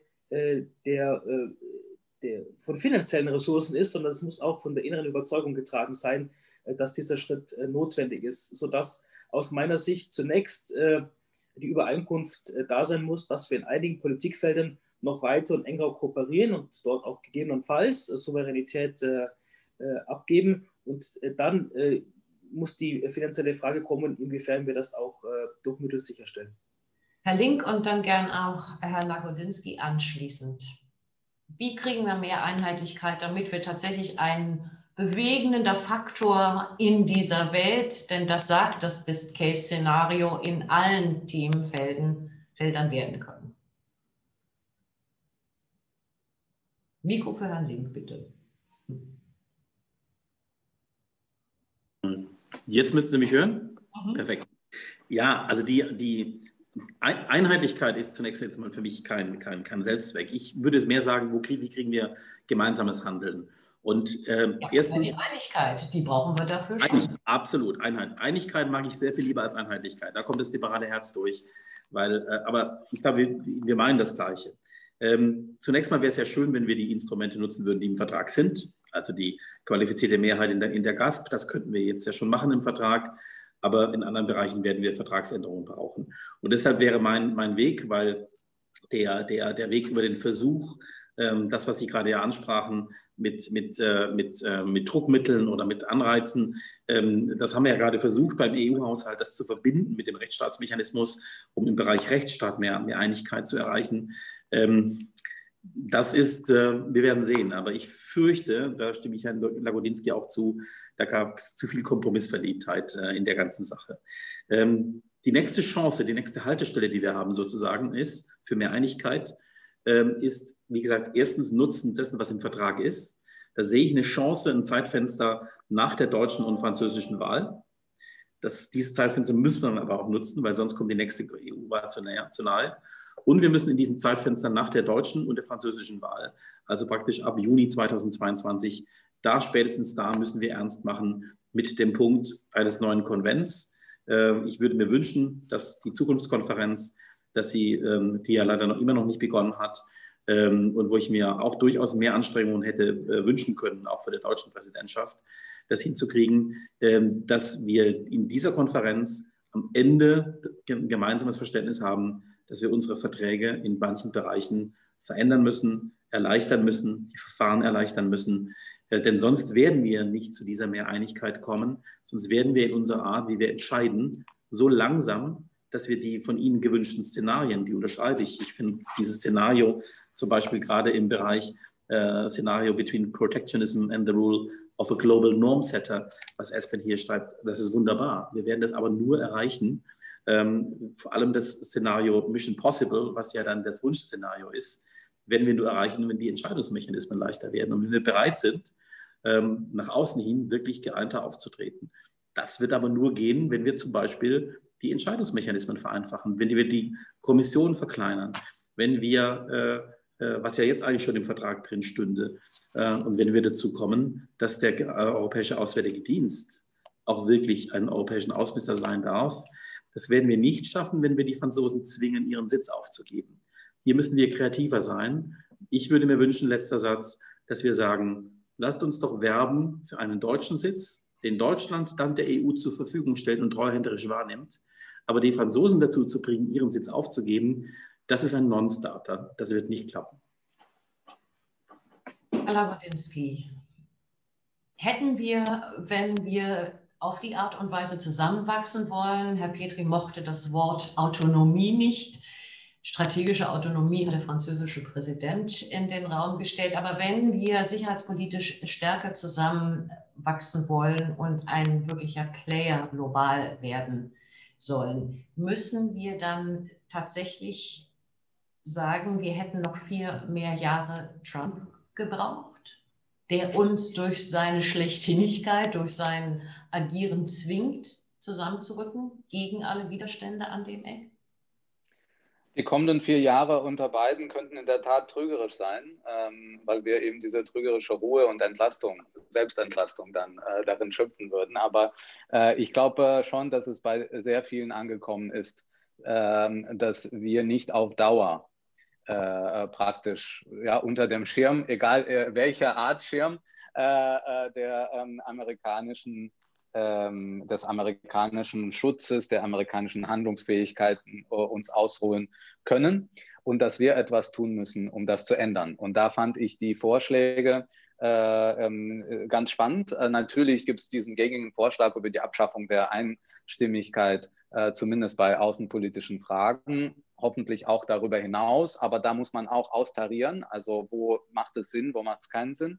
von finanziellen Ressourcen ist, sondern es muss auch von der inneren Überzeugung getragen sein, dass dieser Schritt notwendig ist, sodass aus meiner Sicht zunächst die Übereinkunft da sein muss, dass wir in einigen Politikfeldern noch weiter und enger kooperieren und dort auch gegebenenfalls Souveränität abgeben. Und dann muss die finanzielle Frage kommen, inwiefern wir das auch durch Mittel sicherstellen. Herr Link und dann gern auch Herr Lagodinsky anschließend. Wie kriegen wir mehr Einheitlichkeit, damit wir tatsächlich ein bewegender Faktor in dieser Welt, denn das sagt das Best-Case-Szenario, in allen Themenfeldern werden können? Mikro für Herrn Link, bitte. Jetzt müssten Sie mich hören? Perfekt. Ja, also die Einheitlichkeit ist zunächst jetzt mal für mich kein Selbstzweck. Ich würde es mehr sagen, wie kriegen wir gemeinsames Handeln? Und erstens, die Einigkeit, die brauchen wir dafür schon. Absolut, Einigkeit mag ich sehr viel lieber als Einheitlichkeit. Da kommt das liberale Herz durch. Aber ich glaube, wir meinen das Gleiche. Zunächst mal wäre es ja schön, wenn wir die Instrumente nutzen würden, die im Vertrag sind. Also die qualifizierte Mehrheit in der GASP, das könnten wir jetzt ja schon machen im Vertrag. Aber in anderen Bereichen werden wir Vertragsänderungen brauchen. Und deshalb wäre mein Weg, weil der Weg über den Versuch, das, was Sie gerade ja ansprachen, mit Druckmitteln oder mit Anreizen, das haben wir ja gerade versucht beim EU-Haushalt, das zu verbinden mit dem Rechtsstaatsmechanismus, um im Bereich Rechtsstaat mehr Einigkeit zu erreichen. Das ist, wir werden sehen, aber ich fürchte, da stimme ich Herrn Lagodinsky auch zu, da gab es zu viel Kompromissverliebtheit in der ganzen Sache. Die nächste Chance, die nächste Haltestelle, die wir haben sozusagen, ist für mehr Einigkeit, ist, wie gesagt, erstens Nutzen dessen, was im Vertrag ist. Da sehe ich eine Chance, ein Zeitfenster nach der deutschen und französischen Wahl. Dieses Zeitfenster müssen wir dann aber auch nutzen, weil sonst kommt die nächste EU-Wahl zu nahe. Und wir müssen in diesen Zeitfenstern nach der deutschen und der französischen Wahl, also praktisch ab Juni 2022, spätestens da müssen wir ernst machen mit dem Punkt eines neuen Konvents. Ich würde mir wünschen, dass die Zukunftskonferenz, die ja leider immer noch nicht begonnen hat, und wo ich mir auch durchaus mehr Anstrengungen hätte wünschen können, auch für die deutsche Präsidentschaft, das hinzukriegen, dass wir in dieser Konferenz am Ende ein gemeinsames Verständnis haben, dass wir unsere Verträge in manchen Bereichen verändern müssen, erleichtern müssen, die Verfahren erleichtern müssen. Denn sonst werden wir nicht zu dieser Mehreinigkeit kommen, sonst werden wir in unserer Art, wie wir entscheiden, so langsam, dass wir die von Ihnen gewünschten Szenarien, die unterschreibe ich. Ich finde dieses Szenario zum Beispiel gerade im Bereich Szenario between Protectionism and the Rule of a Global Norm Setter, was Aspen hier schreibt, das ist wunderbar. Wir werden das aber nur erreichen, vor allem das Szenario Mission Possible, was ja dann das Wunschszenario ist, werden wir nur erreichen, wenn die Entscheidungsmechanismen leichter werden und wenn wir bereit sind, nach außen hin wirklich geeinter aufzutreten. Das wird aber nur gehen, wenn wir zum Beispiel die Entscheidungsmechanismen vereinfachen, wenn wir die Kommission verkleinern, wenn wir, was ja jetzt eigentlich schon im Vertrag drin stünde, und wenn wir dazu kommen, dass der Europäische Auswärtige Dienst auch wirklich einen europäischen Ausmisser sein darf. Das werden wir nicht schaffen, wenn wir die Franzosen zwingen, ihren Sitz aufzugeben. Hier müssen wir kreativer sein. Ich würde mir wünschen, letzter Satz, dass wir sagen, lasst uns doch werben für einen deutschen Sitz, den Deutschland dann der EU zur Verfügung stellt und treuhänderisch wahrnimmt. Aber die Franzosen dazu zu bringen, ihren Sitz aufzugeben, das ist ein Non-Starter. Das wird nicht klappen. Herr Lagodinsky, hätten wir, wenn wir auf die Art und Weise zusammenwachsen wollen. Herr Petri mochte das Wort Autonomie nicht. Strategische Autonomie hat der französische Präsident in den Raum gestellt. Aber wenn wir sicherheitspolitisch stärker zusammenwachsen wollen und ein wirklicher Player global werden sollen, müssen wir dann tatsächlich sagen, wir hätten noch 4 mehr Jahre Trump gebraucht, der uns durch seine Schlechtsinnigkeit, durch sein Agieren zwingt, zusammenzurücken gegen alle Widerstände an dem Eck? Die kommenden 4 Jahre unter Biden könnten in der Tat trügerisch sein, weil wir eben diese trügerische Ruhe und Entlastung, Selbstentlastung dann darin schöpfen würden. Aber ich glaube schon, dass es bei sehr vielen angekommen ist, dass wir nicht auf Dauer praktisch unter dem Schirm, egal welcher Art Schirm, des amerikanischen Schutzes, der amerikanischen Handlungsfähigkeiten uns ausruhen können und dass wir etwas tun müssen, um das zu ändern. Und da fand ich die Vorschläge ganz spannend. Natürlich gibt es diesen gängigen Vorschlag über die Abschaffung der Einstimmigkeit, zumindest bei außenpolitischen Fragen, hoffentlich auch darüber hinaus, aber da muss man auch austarieren, also wo macht es Sinn, wo macht es keinen Sinn.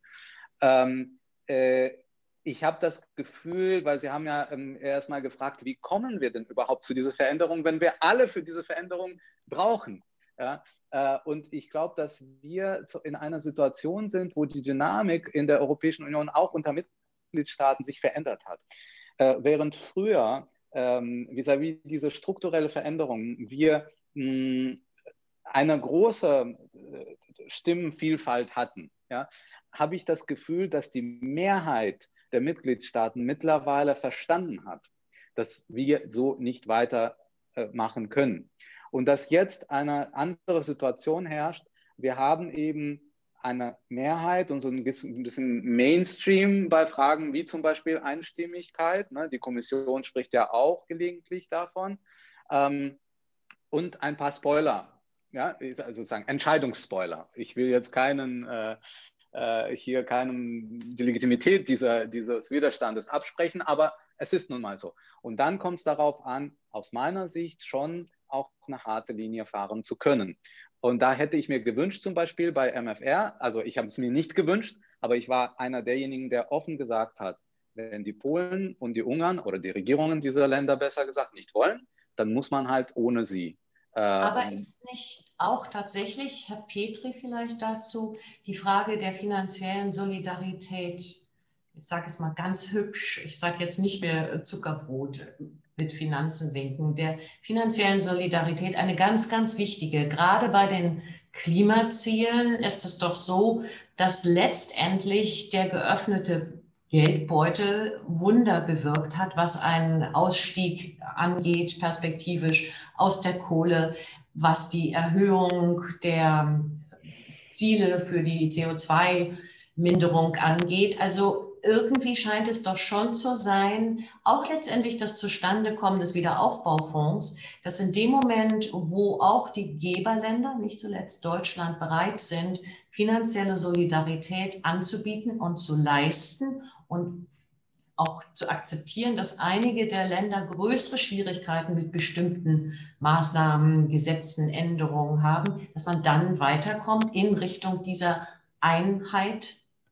Ich habe das Gefühl, weil Sie haben ja erst mal gefragt, wie kommen wir denn überhaupt zu dieser Veränderung, wenn wir alle für diese Veränderung brauchen? Ja? Und ich glaube, dass wir in einer Situation sind, wo die Dynamik in der Europäischen Union auch unter Mitgliedstaaten sich verändert hat. Während früher vis-à-vis diese strukturelle Veränderung wir eine große Stimmenvielfalt hatten, ja, habe ich das Gefühl, dass die Mehrheit der Mitgliedstaaten mittlerweile verstanden hat, dass wir so nicht weitermachen können. Und dass jetzt eine andere Situation herrscht. Wir haben eben eine Mehrheit und so ein bisschen Mainstream bei Fragen wie zum Beispiel Einstimmigkeit. Ne? Die Kommission spricht ja auch gelegentlich davon. Und ein paar Spoiler, ja? Also sozusagen Entscheidungsspoiler. Ich will jetzt keinem die Legitimität dieses Widerstandes absprechen, aber es ist nun mal so. Und dann kommt es darauf an, aus meiner Sicht schon auch eine harte Linie fahren zu können. Und da hätte ich mir gewünscht, zum Beispiel bei MFR, also ich habe es mir nicht gewünscht, aber ich war einer derjenigen, der offen gesagt hat, wenn die Polen und die Ungarn oder die Regierungen dieser Länder besser gesagt nicht wollen, dann muss man halt ohne sie. Aber ist nicht auch tatsächlich, Herr Petri vielleicht dazu, die Frage der finanziellen Solidarität, ich sage es mal ganz hübsch, ich sage jetzt nicht mehr Zuckerbrot mit Finanzen winken, der finanziellen Solidarität eine ganz, ganz wichtige. Gerade bei den Klimazielen ist es doch so, dass letztendlich der geöffnete Geldbeutel Wunder bewirkt hat, was einen Ausstieg angeht, perspektivisch aus der Kohle, was die Erhöhung der Ziele für die CO2-Minderung angeht. Also irgendwie scheint es doch schon zu sein, auch letztendlich das Zustandekommen des Wiederaufbaufonds, dass in dem Moment, wo auch die Geberländer, nicht zuletzt Deutschland, bereit sind, finanzielle Solidarität anzubieten und zu leisten und auch zu akzeptieren, dass einige der Länder größere Schwierigkeiten mit bestimmten Maßnahmen, Gesetzen, Änderungen haben, dass man dann weiterkommt in Richtung dieser Einheit.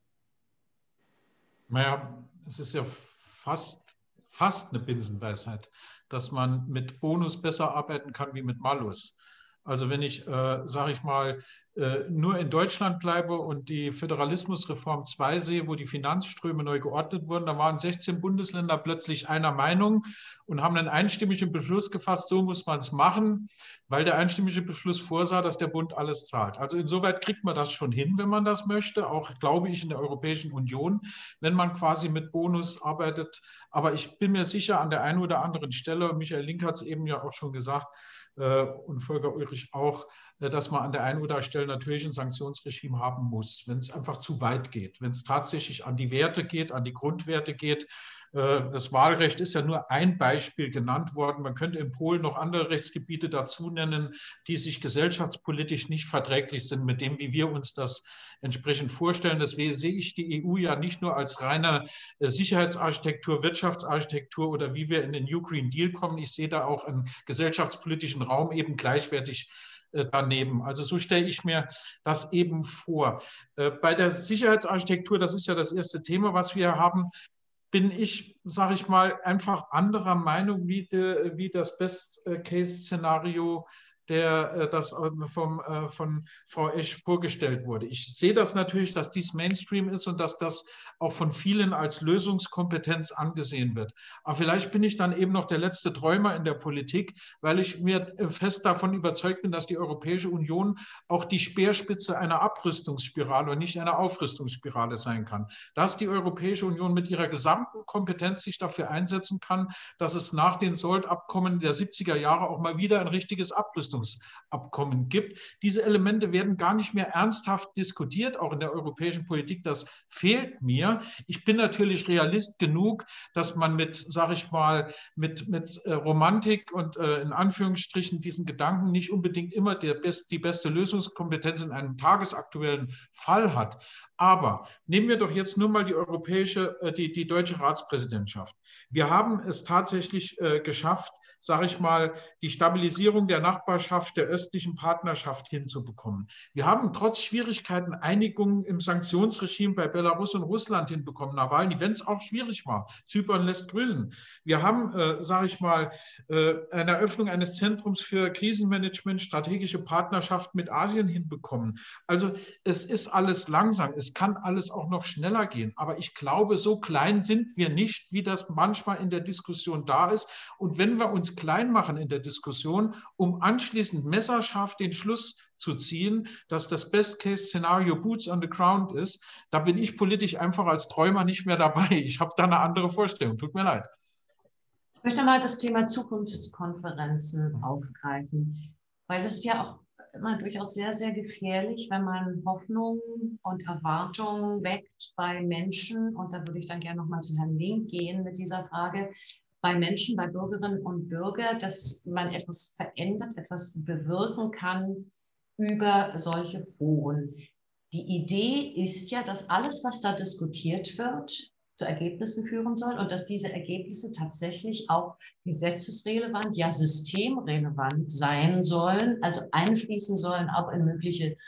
Naja, es ist ja fast eine Binsenweisheit, dass man mit Bonus besser arbeiten kann wie mit Malus. Also wenn ich, sage ich mal, nur in Deutschland bleibe und die Föderalismusreform 2 sehe, wo die Finanzströme neu geordnet wurden, da waren 16 Bundesländer plötzlich einer Meinung und haben einen einstimmigen Beschluss gefasst, so muss man es machen, weil der einstimmige Beschluss vorsah, dass der Bund alles zahlt. Also insoweit kriegt man das schon hin, wenn man das möchte, auch, glaube ich, in der Europäischen Union, wenn man quasi mit Bonus arbeitet. Aber ich bin mir sicher, an der einen oder anderen Stelle, Michael Link hat es eben ja auch schon gesagt, und Volker Ulrich auch, dass man an der einen oder anderen Stelle natürlich ein Sanktionsregime haben muss, wenn es einfach zu weit geht, wenn es tatsächlich an die Werte geht, an die Grundwerte geht. Das Wahlrecht ist ja nur ein Beispiel genannt worden. Man könnte in Polen noch andere Rechtsgebiete dazu nennen, die sich gesellschaftspolitisch nicht verträglich sind mit dem, wie wir uns das entsprechend vorstellen. Deswegen sehe ich die EU ja nicht nur als reine Sicherheitsarchitektur, Wirtschaftsarchitektur oder wie wir in den New Green Deal kommen. Ich sehe da auch einen gesellschaftspolitischen Raum eben gleichwertig daneben. Also so stelle ich mir das eben vor. Bei der Sicherheitsarchitektur, das ist ja das erste Thema, was wir haben, bin ich, sage ich mal, einfach anderer Meinung, wie das Best-Case-Szenario, das von Frau Esch vorgestellt wurde. Ich sehe das natürlich, dass dies Mainstream ist und dass das auch von vielen als Lösungskompetenz angesehen wird. Aber vielleicht bin ich dann eben noch der letzte Träumer in der Politik, weil ich mir fest davon überzeugt bin, dass die Europäische Union auch die Speerspitze einer Abrüstungsspirale und nicht einer Aufrüstungsspirale sein kann. Dass die Europäische Union mit ihrer gesamten Kompetenz sich dafür einsetzen kann, dass es nach den SALT-Abkommen der 70er Jahre auch mal wieder ein richtiges Abrüstungsabkommen gibt. Diese Elemente werden gar nicht mehr ernsthaft diskutiert, auch in der europäischen Politik. Das fehlt mir. Ich bin natürlich Realist genug, dass man sage ich mal, mit Romantik und in Anführungsstrichen diesen Gedanken nicht unbedingt immer die beste Lösungskompetenz in einem tagesaktuellen Fall hat. Aber nehmen wir doch jetzt nur mal die deutsche Ratspräsidentschaft. Wir haben es tatsächlich geschafft, sage ich mal, die Stabilisierung der Nachbarschaft, der östlichen Partnerschaft hinzubekommen. Wir haben trotz Schwierigkeiten Einigungen im Sanktionsregime bei Belarus und Russland hinbekommen, Nawalny, wenn es auch schwierig war. Zypern lässt grüßen. Wir haben, sage ich mal, eine Eröffnung eines Zentrums für Krisenmanagement, strategische Partnerschaft mit Asien hinbekommen. Also es ist alles langsam, es kann alles auch noch schneller gehen. Aber ich glaube, so klein sind wir nicht, wie das manchmal in der Diskussion da ist. Und wenn wir uns klein machen in der Diskussion, um anschließend messerscharf den Schluss zu ziehen, dass das Best-Case-Szenario Boots on the Ground ist, da bin ich politisch einfach als Träumer nicht mehr dabei. Ich habe da eine andere Vorstellung. Tut mir leid. Ich möchte mal das Thema Zukunftskonferenzen aufgreifen, weil das ist ja auch immer durchaus sehr, sehr gefährlich, wenn man Hoffnungen und Erwartungen weckt bei Menschen. Und da würde ich dann gerne nochmal zu Herrn Link gehen mit dieser Frage. Bei Menschen, bei Bürgerinnen und Bürgern, dass man etwas verändert, etwas bewirken kann über solche Foren. Die Idee ist ja, dass alles, was da diskutiert wird, zu Ergebnissen führen soll und dass diese Ergebnisse tatsächlich auch gesetzesrelevant, ja systemrelevant sein sollen, also einfließen sollen auch in mögliche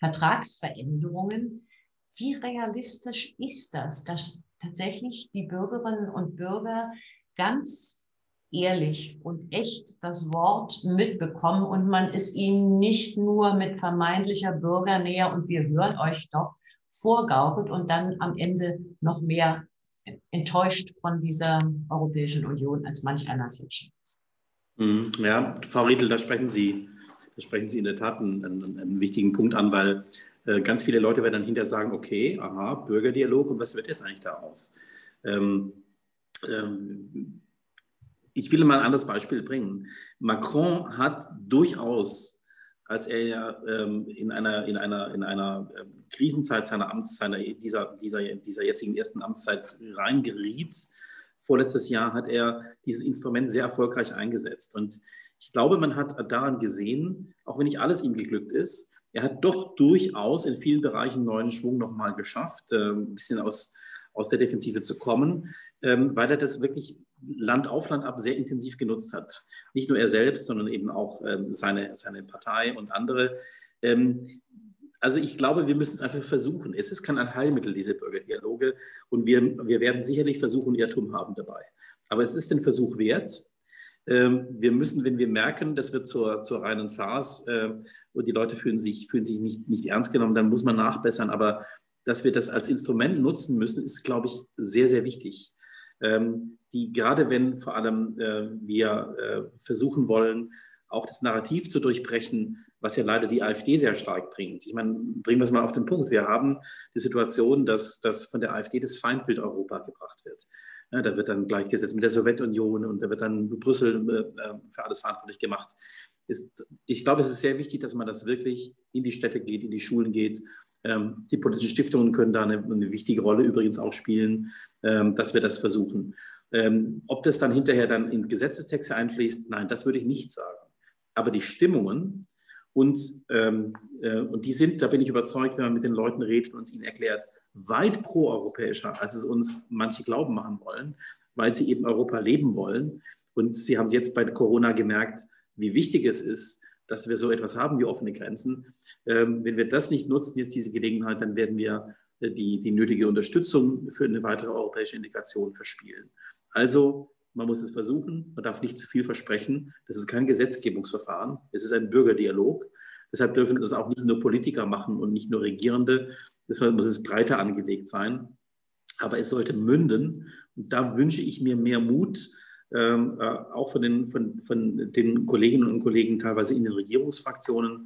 Vertragsveränderungen. Wie realistisch ist das, dass tatsächlich die Bürgerinnen und Bürger ganz ehrlich und echt das Wort mitbekommen und man ist ihnen nicht nur mit vermeintlicher Bürgernähe und wir hören euch doch vorgaukelt und dann am Ende noch mehr enttäuscht von dieser Europäischen Union, als manch einer es jetzt schon ist. Ja, Frau Riedl, da sprechen Sie in der Tat einen wichtigen Punkt an, weil ganz viele Leute werden dann hinterher sagen, okay, aha, Bürgerdialog und was wird jetzt eigentlich daraus? Ich will mal ein anderes Beispiel bringen. Macron hat durchaus, als er ja in einer Krisenzeit dieser jetzigen ersten Amtszeit reingeriet, vorletztes Jahr hat er dieses Instrument sehr erfolgreich eingesetzt. Und ich glaube, man hat daran gesehen, auch wenn nicht alles ihm geglückt ist, er hat doch durchaus in vielen Bereichen neuen Schwung nochmal geschafft, ein bisschen aus der Defensive zu kommen, weil er das wirklich Land auf Land ab sehr intensiv genutzt hat. Nicht nur er selbst, sondern eben auch seine Partei und andere. Also ich glaube, wir müssen es einfach versuchen. Es ist kein Allheilmittel, diese Bürgerdialoge. Und wir werden sicherlich versuchen, Irrtum haben dabei. Aber es ist den Versuch wert. Wir müssen, wenn wir merken, das wird zur reinen Farce und die Leute fühlen sich nicht ernst genommen, dann muss man nachbessern. Aber dass wir das als Instrument nutzen müssen, ist, glaube ich, sehr, sehr wichtig. Gerade wenn vor allem wir versuchen wollen, auch das Narrativ zu durchbrechen, was ja leider die AfD sehr stark bringt. Ich meine, bringen wir es mal auf den Punkt. Wir haben die Situation, dass von der AfD das Feindbild Europa gebracht wird. Ja, da wird dann gleichgesetzt mit der Sowjetunion und da wird dann Brüssel für alles verantwortlich gemacht. Ich glaube, es ist sehr wichtig, dass man das wirklich in die Städte geht, in die Schulen geht Die politischen Stiftungen können da eine wichtige Rolle übrigens auch spielen, dass wir das versuchen. Ob das dann hinterher dann in Gesetzestexte einfließt, nein, das würde ich nicht sagen. Aber die Stimmungen und die sind, da bin ich überzeugt, wenn man mit den Leuten redet und es ihnen erklärt, weit proeuropäischer, als es uns manche glauben machen wollen, weil sie eben Europa leben wollen. Und Sie haben es jetzt bei Corona gemerkt, wie wichtig es ist, dass wir so etwas haben wie offene Grenzen. Wenn wir das nicht nutzen, jetzt diese Gelegenheit, dann werden wir die nötige Unterstützung für eine weitere europäische Integration verspielen. Also man muss es versuchen, man darf nicht zu viel versprechen. Das ist kein Gesetzgebungsverfahren, es ist ein Bürgerdialog. Deshalb dürfen das auch nicht nur Politiker machen und nicht nur Regierende. Deshalb muss es breiter angelegt sein. Aber es sollte münden. Und da wünsche ich mir mehr Mut, auch von den Kolleginnen und Kollegen teilweise in den Regierungsfraktionen.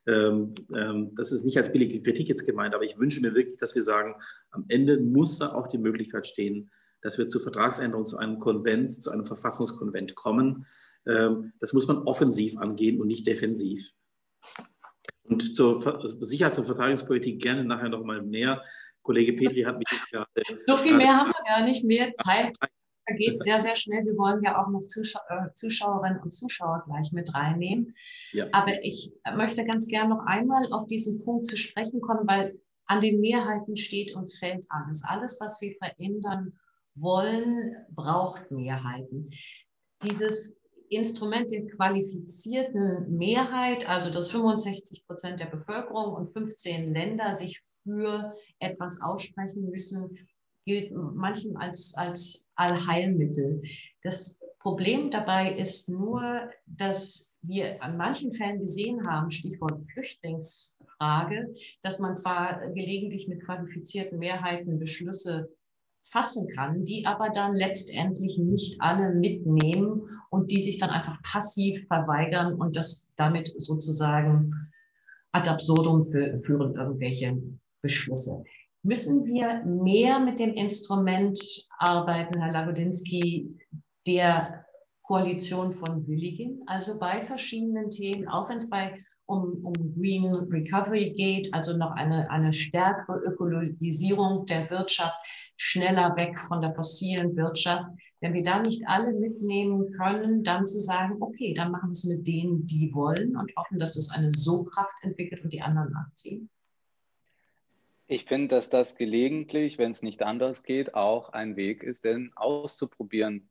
Das ist nicht als billige Kritik jetzt gemeint, aber ich wünsche mir wirklich, dass wir sagen, am Ende muss da auch die Möglichkeit stehen, dass wir zur Vertragsänderung, zu einem Konvent, zu einem Verfassungskonvent kommen. Das muss man offensiv angehen und nicht defensiv. Und zur Sicherheits- und Verteidigungspolitik gerne nachher noch mal mehr. Kollege Petri hat mich gerade... So viel mehr haben wir gar nicht mehr. Zeit vergeht sehr, sehr schnell. Wir wollen ja auch noch Zuschauerinnen und Zuschauer gleich mit reinnehmen. Ja. Aber ich möchte ganz gern noch einmal auf diesen Punkt zu sprechen kommen, weil an den Mehrheiten steht und fällt alles. Alles, was wir verändern wollen, braucht Mehrheiten. Dieses Instrument der qualifizierten Mehrheit, also dass 65% der Bevölkerung und 15 Länder sich für etwas aussprechen müssen, gilt manchen als Allheilmittel. Das Problem dabei ist nur, dass wir an manchen Fällen gesehen haben, Stichwort Flüchtlingsfrage, dass man zwar gelegentlich mit qualifizierten Mehrheiten Beschlüsse fassen kann, die aber dann letztendlich nicht alle mitnehmen und die sich dann einfach passiv verweigern und das damit sozusagen ad absurdum führen irgendwelche Beschlüsse. Müssen wir mehr mit dem Instrument arbeiten, Herr Lagodinsky, der Koalition von Willigen, also bei verschiedenen Themen, auch wenn es um Green Recovery geht, also noch eine stärkere Ökologisierung der Wirtschaft, schneller weg von der fossilen Wirtschaft. Wenn wir da nicht alle mitnehmen können, dann zu sagen, okay, dann machen wir es mit denen, die wollen und hoffen, dass es eine Sogkraft entwickelt und die anderen nachziehen. Ich finde, dass das gelegentlich, wenn es nicht anders geht, auch ein Weg ist, den auszuprobieren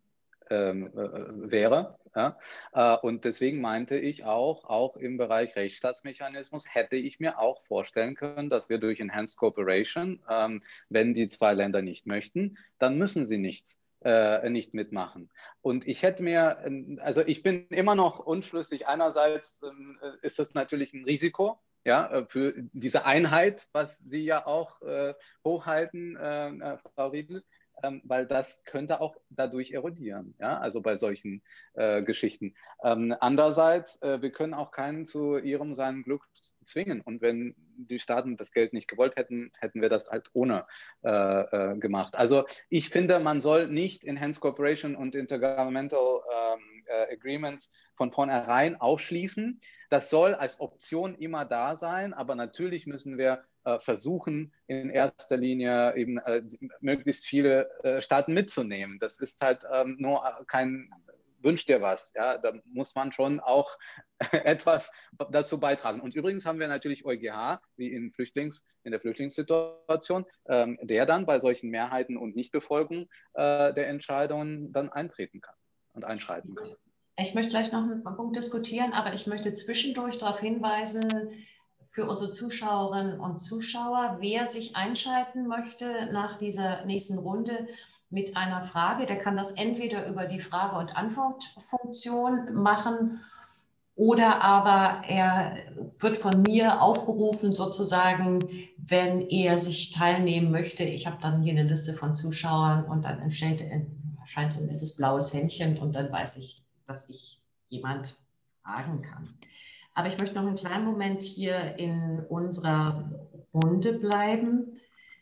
wäre. Ja? Und deswegen meinte ich auch im Bereich Rechtsstaatsmechanismus hätte ich mir auch vorstellen können, dass wir durch Enhanced Cooperation, wenn die zwei Länder nicht möchten, dann müssen sie nicht mitmachen. Und ich hätte mir, also ich bin immer noch unschlüssig. Einerseits ist das natürlich ein Risiko, ja, für diese Einheit, was Sie ja auch hochhalten, Frau Riedl, weil das könnte auch dadurch erodieren, ja, also bei solchen Geschichten. Andererseits, wir können auch keinen zu seinem Glück zwingen. Und wenn die Staaten das Geld nicht gewollt hätten, hätten wir das halt ohne gemacht. Also ich finde, man soll nicht Enhanced Cooperation und Intergovernmental Agreements von vornherein ausschließen. Das soll als Option immer da sein, aber natürlich müssen wir versuchen, in erster Linie eben möglichst viele Staaten mitzunehmen. Das ist halt nur kein Wünsch dir was. Ja? Da muss man schon auch etwas dazu beitragen. Und übrigens haben wir natürlich EuGH, wie in der Flüchtlingssituation, der dann bei solchen Mehrheiten und Nichtbefolgung der Entscheidungen dann eintreten kann und einschreiten kann. Ich möchte gleich noch einen Punkt diskutieren, aber ich möchte zwischendurch darauf hinweisen, für unsere Zuschauerinnen und Zuschauer, wer sich einschalten möchte nach dieser nächsten Runde mit einer Frage, der kann das entweder über die Frage- und Antwortfunktion machen oder aber er wird von mir aufgerufen sozusagen, wenn er sich teilnehmen möchte. Ich habe dann hier eine Liste von Zuschauern und dann erscheint so ein nettes blaues Händchen und dann weiß ich, dass ich jemand fragen kann. Aber ich möchte noch einen kleinen Moment hier in unserer Runde bleiben,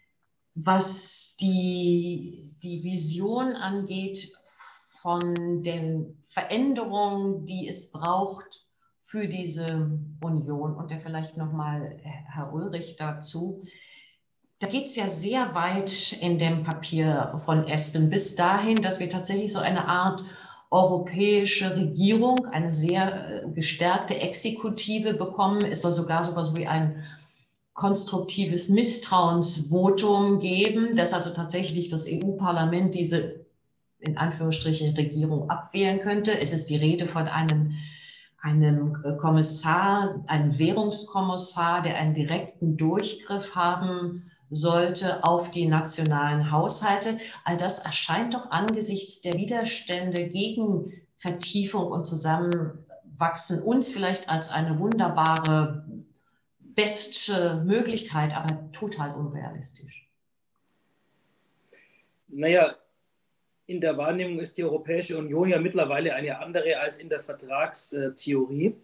was die Vision angeht von den Veränderungen, die es braucht für diese Union. Und vielleicht nochmal Herr Ulrich dazu. Da geht es ja sehr weit in dem Papier von Espen bis dahin, dass wir tatsächlich so eine Art europäische Regierung, eine sehr gestärkte Exekutive bekommen. Es soll sogar sowas wie ein konstruktives Misstrauensvotum geben, dass also tatsächlich das EU-Parlament diese in Anführungsstrichen Regierung abwählen könnte. Es ist die Rede von einem Kommissar, einem Währungskommissar, der einen direkten Durchgriff haben sollte auf die nationalen Haushalte. All das erscheint doch angesichts der Widerstände gegen Vertiefung und Zusammenwachsen uns vielleicht als eine wunderbare, beste Möglichkeit, aber total unrealistisch. Naja, in der Wahrnehmung ist die Europäische Union ja mittlerweile eine andere als in der Vertragstheorie.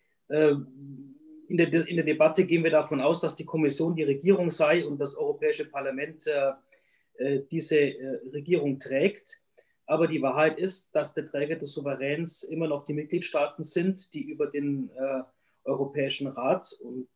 In der Debatte gehen wir davon aus, dass die Kommission die Regierung sei und das Europäische Parlament diese Regierung trägt. Aber die Wahrheit ist, dass der Träger des Souveräns immer noch die Mitgliedstaaten sind, die über den Europäischen Rat und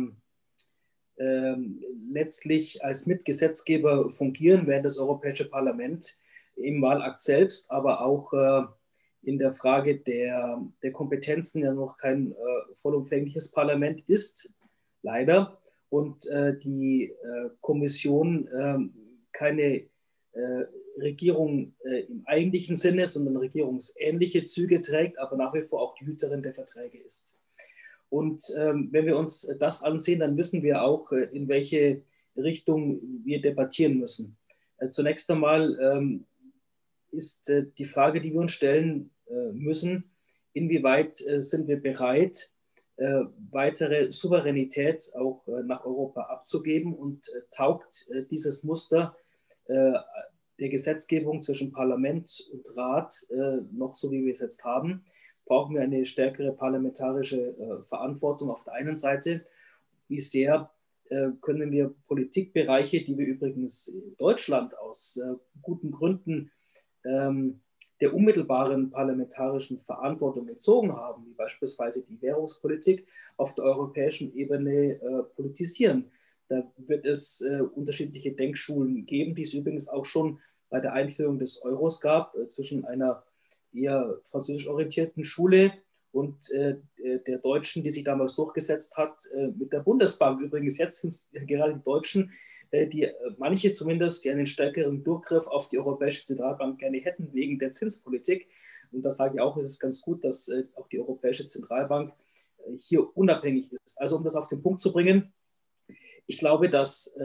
letztlich als Mitgesetzgeber fungieren, während das Europäische Parlament im Wahlakt selbst, aber auch in der Frage der Kompetenzen ja noch kein vollumfängliches Parlament ist, leider. Und die Kommission keine Regierung im eigentlichen Sinne, sondern regierungsähnliche Züge trägt, aber nach wie vor auch die Hüterin der Verträge ist. Und wenn wir uns das ansehen, dann wissen wir auch, in welche Richtung wir debattieren müssen. Zunächst einmal ist die Frage, die wir uns stellen müssen, inwieweit sind wir bereit, weitere Souveränität auch nach Europa abzugeben und taugt dieses Muster der Gesetzgebung zwischen Parlament und Rat noch so, wie wir es jetzt haben. Brauchen wir eine stärkere parlamentarische Verantwortung auf der einen Seite. Wie sehr können wir Politikbereiche, die wir übrigens in Deutschland aus guten Gründen der unmittelbaren parlamentarischen Verantwortung entzogen haben, wie beispielsweise die Währungspolitik, auf der europäischen Ebene politisieren. Da wird es unterschiedliche Denkschulen geben, die es übrigens auch schon bei der Einführung des Euros gab, zwischen einer eher französisch orientierten Schule und der deutschen, die sich damals durchgesetzt hat, mit der Bundesbank. Übrigens jetzt sind es gerade die Deutschen, die manche zumindest, die einen stärkeren Durchgriff auf die Europäische Zentralbank gerne hätten, wegen der Zinspolitik. Und da sage ich auch, es ist ganz gut, dass auch die Europäische Zentralbank hier unabhängig ist. Also um das auf den Punkt zu bringen, ich glaube, dass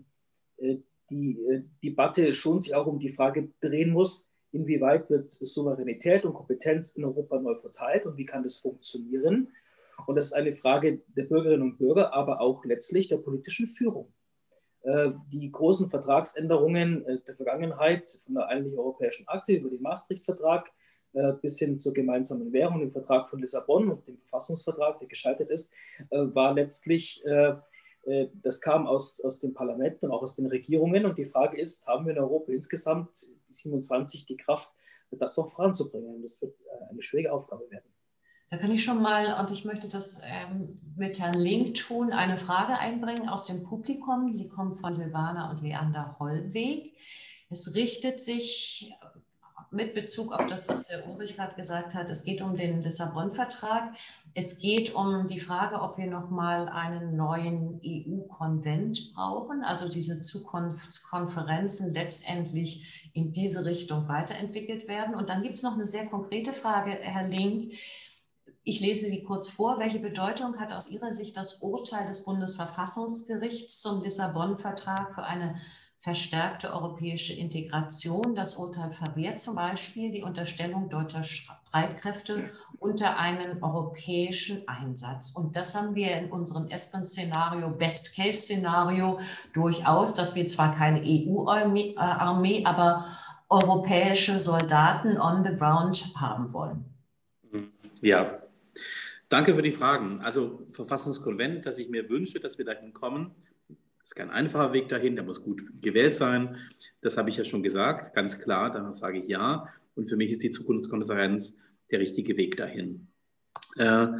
die Debatte schon sich auch um die Frage drehen muss, inwieweit wird Souveränität und Kompetenz in Europa neu verteilt und wie kann das funktionieren? Und das ist eine Frage der Bürgerinnen und Bürger, aber auch letztlich der politischen Führung. Die großen Vertragsänderungen der Vergangenheit, von der Einheitlichen Europäischen Akte über den Maastricht-Vertrag bis hin zur gemeinsamen Währung, dem Vertrag von Lissabon und dem Verfassungsvertrag, der gescheitert ist, war letztlich, das kam aus den Parlamenten und auch aus den Regierungen. Und die Frage ist, haben wir in Europa insgesamt 27 die Kraft, das noch voranzubringen? Das wird eine schwierige Aufgabe werden. Da kann ich schon mal, und ich möchte das mit Herrn Link tun, eine Frage einbringen aus dem Publikum. Sie kommt von Silvana und Leander Hollweg. Es richtet sich mit Bezug auf das, was Herr Ulrich gerade gesagt hat. Es geht um den Lissabon-Vertrag. Es geht um die Frage, ob wir nochmal einen neuen EU-Konvent brauchen, also diese Zukunftskonferenzen letztendlich in diese Richtung weiterentwickelt werden. Und dann gibt es noch eine sehr konkrete Frage, Herr Link. Ich lese sie kurz vor. Welche Bedeutung hat aus Ihrer Sicht das Urteil des Bundesverfassungsgerichts zum Lissabon-Vertrag für eine verstärkte europäische Integration? Das Urteil verwehrt zum Beispiel die Unterstellung deutscher Streitkräfte unter einen europäischen Einsatz. Und das haben wir in unserem Espen-Szenario, Best-Case-Szenario durchaus, dass wir zwar keine EU-Armee, aber europäische Soldaten on the ground haben wollen. Ja. Danke für die Fragen. Also Verfassungskonvent, dass ich mir wünsche, dass wir dahin kommen, ist kein einfacher Weg dahin, der muss gut gewählt sein. Das habe ich ja schon gesagt, ganz klar, da sage ich ja. Und für mich ist die Zukunftskonferenz der richtige Weg dahin.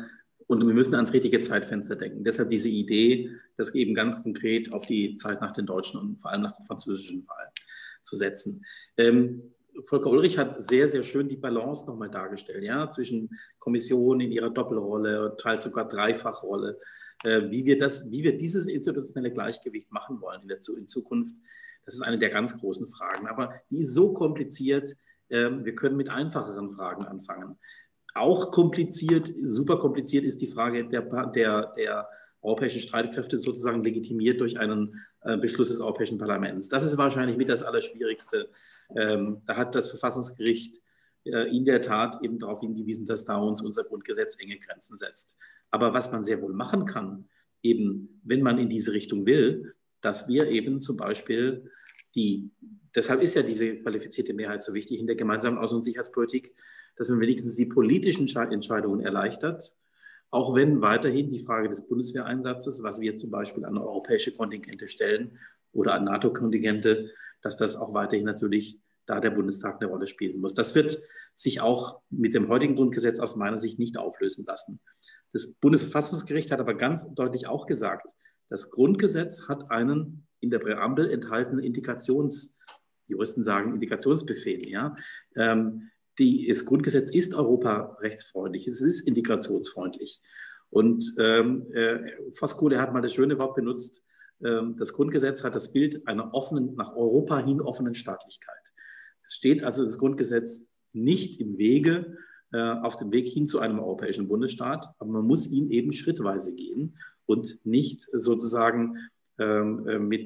Und wir müssen ans richtige Zeitfenster denken. Deshalb diese Idee, das eben ganz konkret auf die Zeit nach den deutschen und vor allem nach den französischen Wahlen zu setzen. Volker Ullrich hat sehr, sehr schön die Balance nochmal dargestellt, ja, zwischen Kommission in ihrer Doppelrolle, teils sogar Dreifachrolle, wie wir dieses institutionelle Gleichgewicht machen wollen in Zukunft. Das ist eine der ganz großen Fragen. Aber die ist so kompliziert, wir können mit einfacheren Fragen anfangen. Auch kompliziert, super kompliziert ist die Frage der europäischen Streitkräfte sozusagen legitimiert durch einen Beschluss des Europäischen Parlaments. Das ist wahrscheinlich mit das Allerschwierigste. Da hat das Verfassungsgericht in der Tat eben darauf hingewiesen, dass da uns unser Grundgesetz enge Grenzen setzt. Aber was man sehr wohl machen kann, eben wenn man in diese Richtung will, dass wir eben zum Beispiel deshalb ist ja diese qualifizierte Mehrheit so wichtig in der gemeinsamen Außen- und Sicherheitspolitik, dass man wenigstens die politischen Entscheidungen erleichtert, auch wenn weiterhin die Frage des Bundeswehreinsatzes, was wir zum Beispiel an europäische Kontingente stellen oder an NATO-Kontingente, dass das auch weiterhin natürlich da der Bundestag eine Rolle spielen muss. Das wird sich auch mit dem heutigen Grundgesetz aus meiner Sicht nicht auflösen lassen. Das Bundesverfassungsgericht hat aber ganz deutlich auch gesagt, das Grundgesetz hat einen in der Präambel enthaltenen Juristen sagen Indikationsbefehl. Ja? Das Grundgesetz ist europarechtsfreundlich, es ist integrationsfreundlich. Und Voskuhle hat mal das schöne Wort benutzt, das Grundgesetz hat das Bild einer nach Europa hin offenen Staatlichkeit. Es steht also das Grundgesetz nicht im Wege, auf dem Weg hin zu einem europäischen Bundesstaat, aber man muss ihn eben schrittweise gehen und nicht sozusagen mit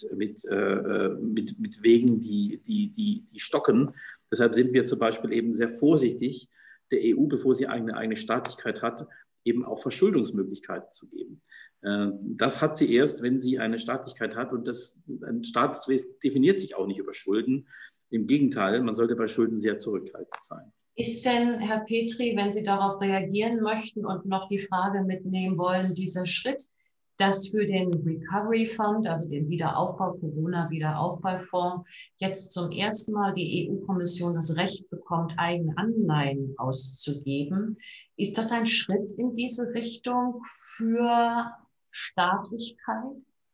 Wegen, die stocken. Deshalb sind wir zum Beispiel eben sehr vorsichtig, der EU, bevor sie eine eigene Staatlichkeit hat, eben auch Verschuldungsmöglichkeiten zu geben. Das hat sie erst, wenn sie eine Staatlichkeit hat. Und ein Staatswesen definiert sich auch nicht über Schulden. Im Gegenteil, man sollte bei Schulden sehr zurückhaltend sein. Ist denn, Herr Petri, wenn Sie darauf reagieren möchten und noch die Frage mitnehmen wollen, dieser Schritt, dass für den Recovery Fund, also den Corona-Wiederaufbaufonds, jetzt zum ersten Mal die EU-Kommission das Recht bekommt, eigene Anleihen auszugeben. Ist das ein Schritt in diese Richtung für Staatlichkeit?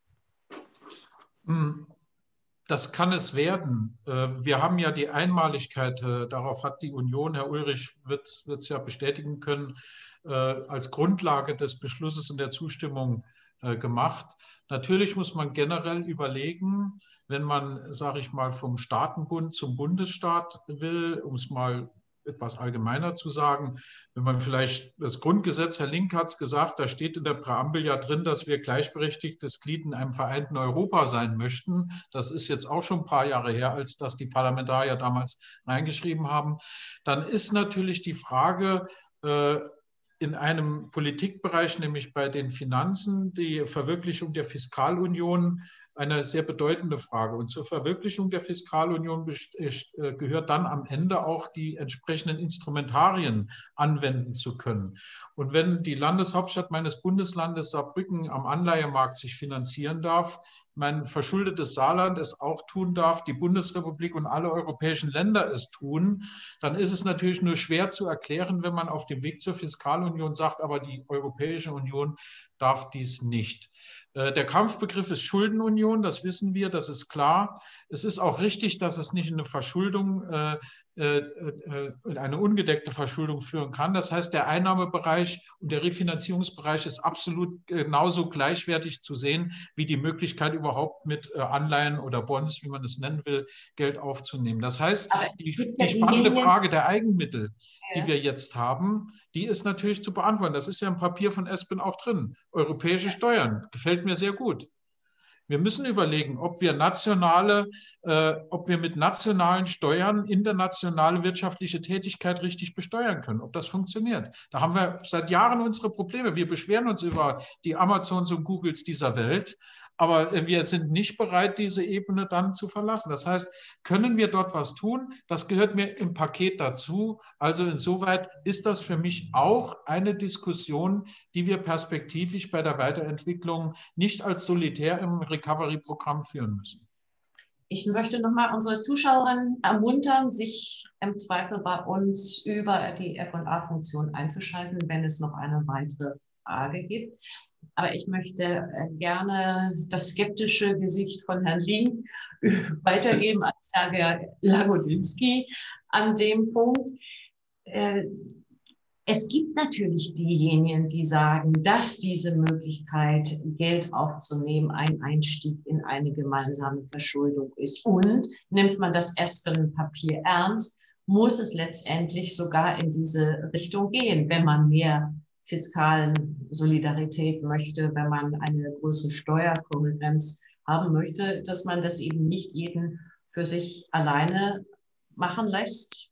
Das kann es werden. Wir haben ja die Einmaligkeit, darauf hat die Union, Herr Ullrich wird es ja bestätigen können, als Grundlage des Beschlusses und der Zustimmung gemacht. Natürlich muss man generell überlegen, wenn man, sage ich mal, vom Staatenbund zum Bundesstaat will, um es mal etwas allgemeiner zu sagen, wenn man vielleicht das Grundgesetz, Herr Link hat es gesagt, da steht in der Präambel ja drin, dass wir gleichberechtigtes Glied in einem vereinten Europa sein möchten. Das ist jetzt auch schon ein paar Jahre her, als das die Parlamentarier damals reingeschrieben haben. Dann ist natürlich die Frage, in einem Politikbereich, nämlich bei den Finanzen, die Verwirklichung der Fiskalunion eine sehr bedeutende Frage. Und zur Verwirklichung der Fiskalunion gehört dann am Ende auch die entsprechenden Instrumentarien anwenden zu können. Und wenn die Landeshauptstadt meines Bundeslandes Saarbrücken am Anleihemarkt sich finanzieren darf, mein verschuldetes Saarland es auch tun darf, die Bundesrepublik und alle europäischen Länder es tun, dann ist es natürlich nur schwer zu erklären, wenn man auf dem Weg zur Fiskalunion sagt, aber die Europäische Union darf dies nicht. Der Kampfbegriff ist Schuldenunion, das wissen wir, das ist klar. Es ist auch richtig, dass es nicht in eine Verschuldung, in eine ungedeckte Verschuldung führen kann. Das heißt, der Einnahmebereich und der Refinanzierungsbereich ist absolut genauso gleichwertig zu sehen, wie die Möglichkeit überhaupt mit Anleihen oder Bonds, wie man es nennen will, Geld aufzunehmen. Das heißt, die spannende Frage der Eigenmittel, die wir jetzt haben, die ist natürlich zu beantworten. Das ist ja im Papier von Espen auch drin. Europäische Steuern, gefällt mir sehr gut. Wir müssen überlegen, ob wir mit nationalen Steuern internationale wirtschaftliche Tätigkeit richtig besteuern können, ob das funktioniert. Da haben wir seit Jahren unsere Probleme. Wir beschweren uns über die Amazons und Googles dieser Welt, aber wir sind nicht bereit, diese Ebene dann zu verlassen. Das heißt, können wir dort was tun? Das gehört mir im Paket dazu. Also insoweit ist das für mich auch eine Diskussion, die wir perspektivisch bei der Weiterentwicklung nicht als solitär im Recovery-Programm führen müssen. Ich möchte nochmal unsere Zuschauerinnen ermuntern, sich im Zweifel bei uns über die F&A-Funktion einzuschalten, wenn es noch eine weitere Frage gibt. Aber ich möchte gerne das skeptische Gesicht von Herrn Link weitergeben an Sergej Lagodinsky an dem Punkt. Es gibt natürlich diejenigen, die sagen, dass diese Möglichkeit, Geld aufzunehmen, ein Einstieg in eine gemeinsame Verschuldung ist. Und nimmt man das Aspen-Papier ernst, muss es letztendlich sogar in diese Richtung gehen, wenn man mehr fiskalen Solidarität möchte, wenn man eine größere Steuerkonkurrenz haben möchte, dass man das eben nicht jeden für sich alleine machen lässt.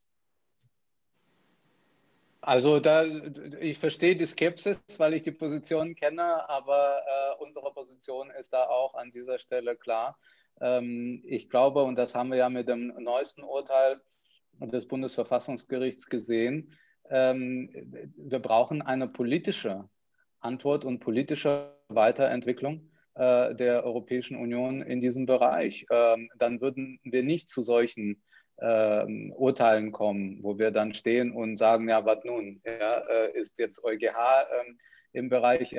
Also ich verstehe die Skepsis, weil ich die Position kenne, aber unsere Position ist da auch an dieser Stelle klar. Ich glaube, und das haben wir ja mit dem neuesten Urteil des Bundesverfassungsgerichts gesehen, wir brauchen eine politische Antwort und politische Weiterentwicklung der Europäischen Union in diesem Bereich. Dann würden wir nicht zu solchen Urteilen kommen, wo wir dann stehen und sagen, ja, was nun? Ja, ist jetzt EuGH im Bereich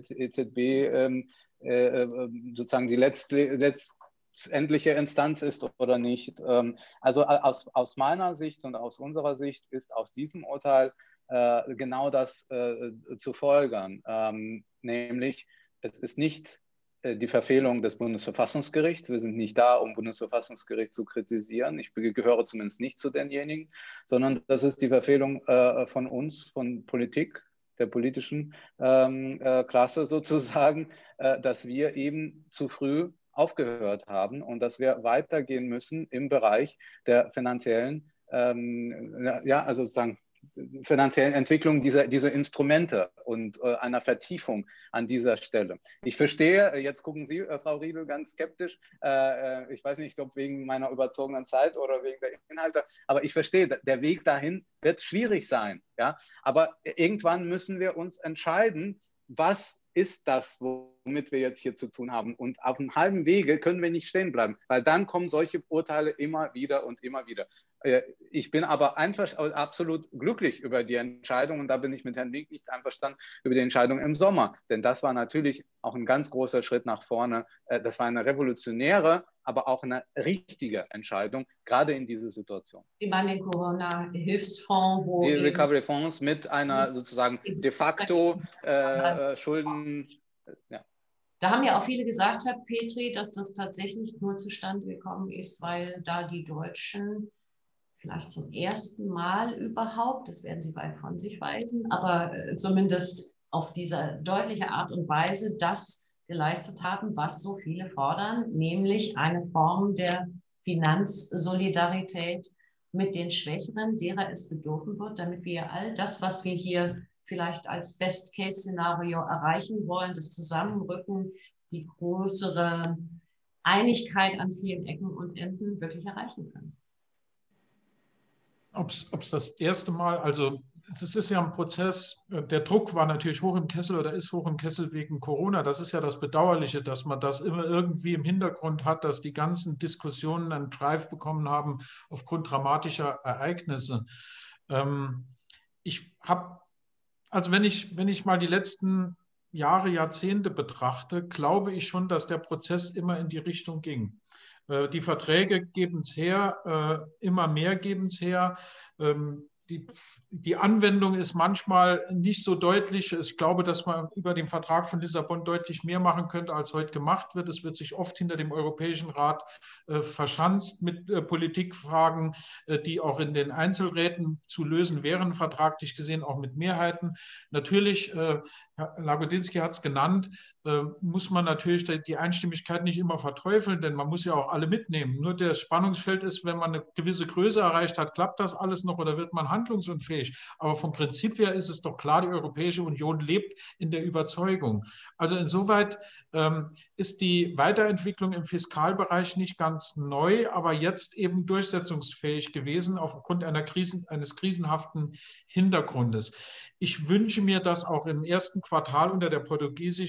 EZB sozusagen die letztendliche Instanz ist oder nicht? Also aus meiner Sicht und aus unserer Sicht ist aus diesem Urteil genau das zu folgern, nämlich es ist nicht die Verfehlung des Bundesverfassungsgerichts. Wir sind nicht da, um Bundesverfassungsgericht zu kritisieren. Ich gehöre zumindest nicht zu denjenigen, sondern das ist die Verfehlung von uns, von Politik, der politischen Klasse sozusagen, dass wir eben zu früh aufgehört haben und dass wir weitergehen müssen im Bereich der finanziellen, also sozusagen finanziellen Entwicklung dieser Instrumente und einer Vertiefung an dieser Stelle. Ich verstehe, jetzt gucken Sie, Frau Riedl, ganz skeptisch. Ich weiß nicht, ob wegen meiner überzogenen Zeit oder wegen der Inhalte, aber ich verstehe, der Weg dahin wird schwierig sein. Ja? Aber irgendwann müssen wir uns entscheiden, was ist das, womit wir jetzt hier zu tun haben. Und auf einem halben Wege können wir nicht stehen bleiben, weil dann kommen solche Urteile immer wieder und immer wieder. Ich bin aber absolut glücklich über die Entscheidung und da bin ich mit Herrn Wieck nicht einverstanden über die Entscheidung im Sommer. Denn das war natürlich auch ein ganz großer Schritt nach vorne. Das war eine revolutionäre, aber auch eine richtige Entscheidung, gerade in dieser Situation. Sie meinen den Corona-Hilfsfonds, wo die Recovery-Fonds mit einer sozusagen de facto Schulden. Ja. Da haben ja auch viele gesagt, Herr Petri, dass das tatsächlich nur zustande gekommen ist, weil da die Deutschen vielleicht zum ersten Mal überhaupt, das werden Sie bald von sich weisen, aber zumindest auf diese deutliche Art und Weise das geleistet haben, was so viele fordern, nämlich eine Form der Finanzsolidarität mit den Schwächeren, derer es bedürfen wird, damit wir all das, was wir hier vielleicht als Best-Case-Szenario erreichen wollen, das Zusammenrücken, die größere Einigkeit an vielen Ecken und Enden wirklich erreichen können. Ob es das erste Mal, also es ist ja ein Prozess, der Druck war natürlich hoch im Kessel oder ist hoch im Kessel wegen Corona. Das ist ja das Bedauerliche, dass man das immer irgendwie im Hintergrund hat, dass die ganzen Diskussionen einen Drive bekommen haben aufgrund dramatischer Ereignisse. Also wenn ich mal die letzten Jahre, Jahrzehnte betrachte, glaube ich schon, dass der Prozess immer in die Richtung ging. Die Verträge geben es her, immer mehr geben es her. Die Anwendung ist manchmal nicht so deutlich. Ich glaube, dass man über den Vertrag von Lissabon deutlich mehr machen könnte, als heute gemacht wird. Es wird sich oft hinter dem Europäischen Rat verschanzt mit Politikfragen, die auch in den Einzelräten zu lösen wären, vertraglich gesehen auch mit Mehrheiten. Natürlich, Herr Lagodinsky hat es genannt, muss man natürlich die Einstimmigkeit nicht immer verteufeln, denn man muss ja auch alle mitnehmen. Nur das Spannungsfeld ist, wenn man eine gewisse Größe erreicht hat, klappt das alles noch oder wird man handlungsunfähig? Aber vom Prinzip her ist es doch klar, die Europäische Union lebt in der Überzeugung. Also insoweit ist die Weiterentwicklung im Fiskalbereich nicht ganz neu, aber jetzt eben durchsetzungsfähig gewesen aufgrund eines krisenhaften Hintergrundes. Ich wünsche mir, dass auch im ersten Quartal unter der portugiesischen Ratspräsidentschaft